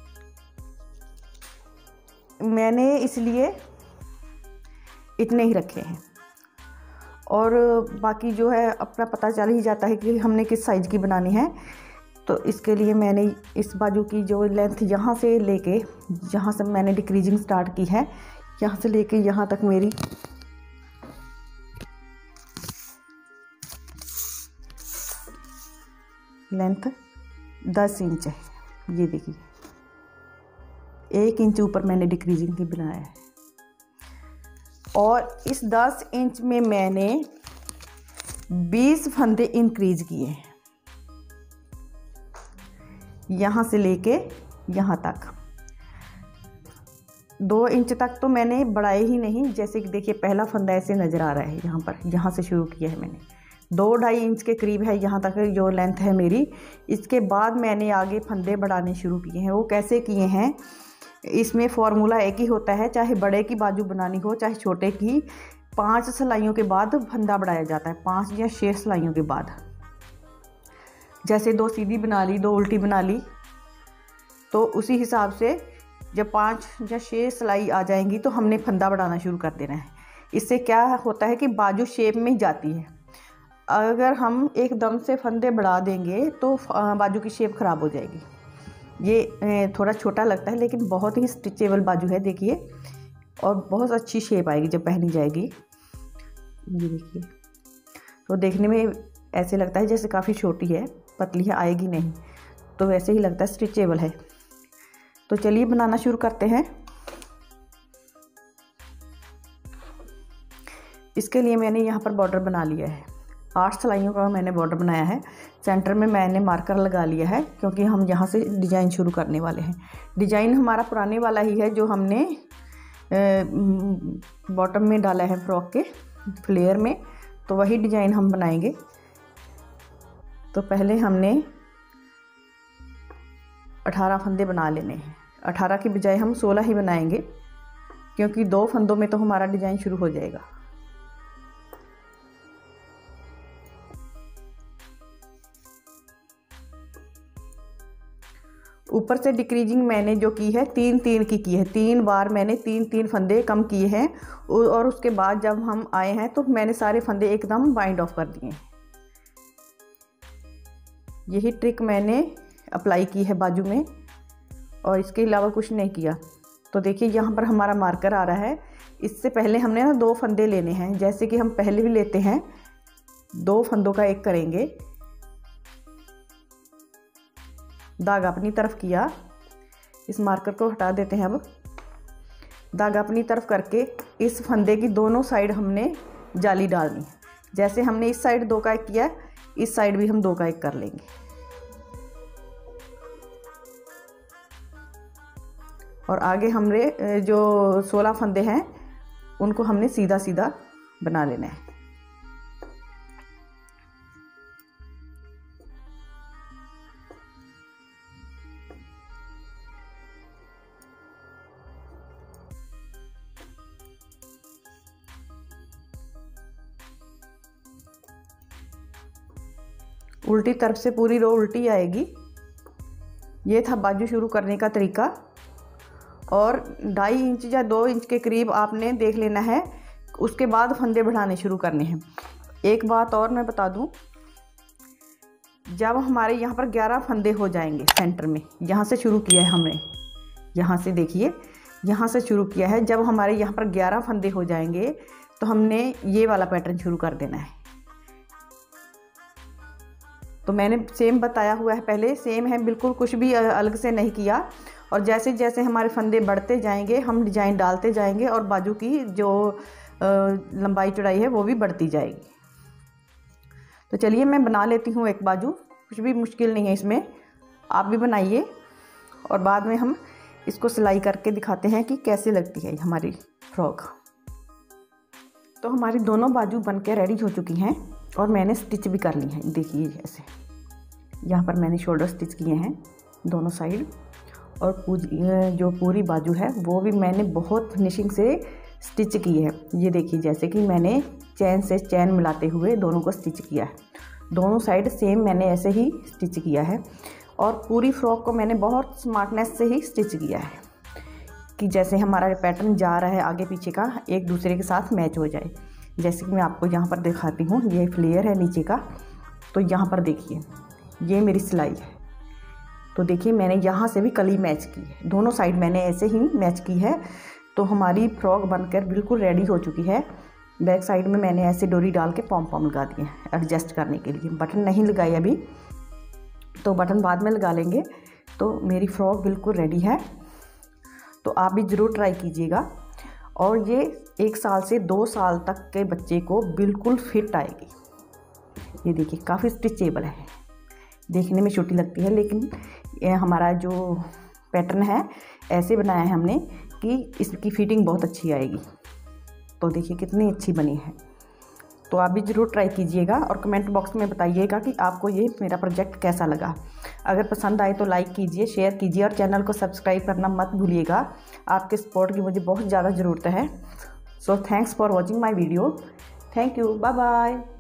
मैंने इसलिए इतने ही रखे हैं। और बाकी जो है अपना पता चल ही जाता है कि हमने किस साइज़ की बनानी है। तो इसके लिए मैंने इस बाजू की जो लेंथ यहाँ से लेके, जहाँ से मैंने डिक्रीजिंग स्टार्ट की है, यहाँ से लेके यहाँ तक मेरी लेंथ दस इंच है। ये देखिए एक इंच ऊपर मैंने डिक्रीजिंग की बनाया है। और इस दस इंच में मैंने बीस फंदे इंक्रीज किए हैं, यहाँ से लेके यहाँ तक। दो इंच तक तो मैंने बढ़ाए ही नहीं। जैसे कि देखिए पहला फंदा ऐसे नज़र आ रहा है, यहाँ पर यहाँ से शुरू किया है मैंने। दो ढाई इंच के करीब है यहाँ तक जो लेंथ है मेरी। इसके बाद मैंने आगे फंदे बढ़ाने शुरू किए हैं। वो कैसे किए हैं, इसमें फॉर्मूला एक ही होता है। चाहे बड़े की बाजू बनानी हो चाहे छोटे की, पाँच सिलाइयों के बाद फंदा बढ़ाया जाता है, पाँच या छः सिलाइयों के बाद। जैसे दो सीधी बना ली, दो उल्टी बना ली, तो उसी हिसाब से जब पाँच या छः सिलाई आ जाएंगी तो हमने फंदा बढ़ाना शुरू कर देना है। इससे क्या होता है कि बाजू शेप में ही जाती है। अगर हम एकदम से फंदे बढ़ा देंगे तो बाजू की शेप ख़राब हो जाएगी। ये थोड़ा छोटा लगता है लेकिन बहुत ही स्टिचेबल बाजू है, देखिए, और बहुत अच्छी शेप आएगी जब पहनी जाएगी। ये देखिए, तो देखने में ऐसे लगता है जैसे काफ़ी छोटी है, पतली है, आएगी नहीं, तो वैसे ही लगता है स्टिचेबल है। तो चलिए बनाना शुरू करते हैं। इसके लिए मैंने यहाँ पर बॉर्डर बना लिया है, आठ सिलाइयों का मैंने बॉर्डर बनाया है। सेंटर में मैंने मार्कर लगा लिया है क्योंकि हम यहाँ से डिज़ाइन शुरू करने वाले हैं। डिज़ाइन हमारा पुराने वाला ही है जो हमने बॉटम में डाला है फ्रॉक के फ्लेयर में, तो वही डिज़ाइन हम बनाएंगे। तो पहले हमने अठारह फंदे बना लेने हैं। अठारह की बजाय हम सोलह ही बनाएंगे क्योंकि दो फंदों में तो हमारा डिज़ाइन शुरू हो जाएगा। ऊपर से डिक्रीजिंग मैंने जो की है तीन तीन की की है, तीन बार मैंने तीन तीन फंदे कम किए हैं और उसके बाद जब हम आए हैं तो मैंने सारे फंदे एकदम बाइंड ऑफ कर दिए। यही ट्रिक मैंने अप्लाई की है बाजू में और इसके अलावा कुछ नहीं किया। तो देखिए यहाँ पर हमारा मार्कर आ रहा है। इससे पहले हमने ना दो फंदे लेने हैं, जैसे कि हम पहले भी लेते हैं, दो फंदों का एक करेंगे। धागा अपनी तरफ किया, इस मार्कर को हटा देते हैं। अब धागा अपनी तरफ करके इस फंदे की दोनों साइड हमने जाली डालनी है। जैसे हमने इस साइड दो का एक किया, इस साइड भी हम दो का एक कर लेंगे। और आगे हमने जो सोलह फंदे हैं उनको हमने सीधा सीधा बना लेना है। उल्टी तरफ से पूरी रो उल्टी आएगी। ये था बाजू शुरू करने का तरीका। और ढाई इंच या दो इंच के करीब आपने देख लेना है, उसके बाद फंदे बढ़ाने शुरू करने हैं। एक बात और मैं बता दूं, जब हमारे यहाँ पर ग्यारह फंदे हो जाएंगे सेंटर में, यहाँ से शुरू किया है हमने, यहाँ से देखिए, यहाँ से शुरू किया है, जब हमारे यहाँ पर ग्यारह फंदे हो जाएंगे तो हमने ये वाला पैटर्न शुरू कर देना है। तो मैंने सेम बताया हुआ है, पहले सेम है, बिल्कुल कुछ भी अलग से नहीं किया। और जैसे जैसे हमारे फंदे बढ़ते जाएंगे हम डिज़ाइन डालते जाएंगे और बाजू की जो लंबाई चौड़ाई है वो भी बढ़ती जाएगी। तो चलिए मैं बना लेती हूँ एक बाजू, कुछ भी मुश्किल नहीं है इसमें, आप भी बनाइए और बाद में हम इसको सिलाई करके दिखाते हैं कि कैसे लगती है हमारी फ्रॉक। तो हमारी दोनों बाजू बन के रेडी हो चुकी हैं और मैंने स्टिच भी कर ली है। देखिए ऐसे यहाँ पर मैंने शोल्डर स्टिच किए हैं दोनों साइड, और जो पूरी बाजू है वो भी मैंने बहुत फिनिशिंग से स्टिच की है। ये देखिए जैसे कि मैंने चैन से चैन मिलाते हुए दोनों को स्टिच किया है। दोनों साइड सेम मैंने ऐसे ही स्टिच किया है और पूरी फ्रॉक को मैंने बहुत स्मार्टनेस से ही स्टिच किया है कि जैसे हमारा पैटर्न जा रहा है आगे पीछे का एक दूसरे के साथ मैच हो जाए। जैसे कि मैं आपको यहाँ पर दिखाती हूँ, ये फ्लेयर है नीचे का, तो यहाँ पर देखिए ये मेरी सिलाई है। तो देखिए मैंने यहाँ से भी कली मैच की है, दोनों साइड मैंने ऐसे ही मैच की है। तो हमारी फ्रॉक बनकर बिल्कुल रेडी हो चुकी है। बैक साइड में मैंने ऐसे डोरी डाल के पॉम पॉम लगा दिए हैं एडजस्ट करने के लिए। बटन नहीं लगाए अभी, तो बटन बाद में लगा लेंगे। तो मेरी फ्रॉक बिल्कुल रेडी है, तो आप भी ज़रूर ट्राई कीजिएगा। और ये एक साल से दो साल तक के बच्चे को बिल्कुल फिट आएगी। ये देखिए काफ़ी स्टिचेबल है, देखने में छोटी लगती है लेकिन ये हमारा जो पैटर्न है ऐसे बनाया है हमने कि इसकी फिटिंग बहुत अच्छी आएगी। तो देखिए कितनी अच्छी बनी है। तो आप भी ज़रूर ट्राई कीजिएगा और कमेंट बॉक्स में बताइएगा कि आपको ये मेरा प्रोजेक्ट कैसा लगा। अगर पसंद आए तो लाइक कीजिए, शेयर कीजिए और चैनल को सब्सक्राइब करना मत भूलिएगा। आपके सपोर्ट की मुझे बहुत ज़्यादा ज़रूरत है। So thanks for watching my video. Thank you, bye bye.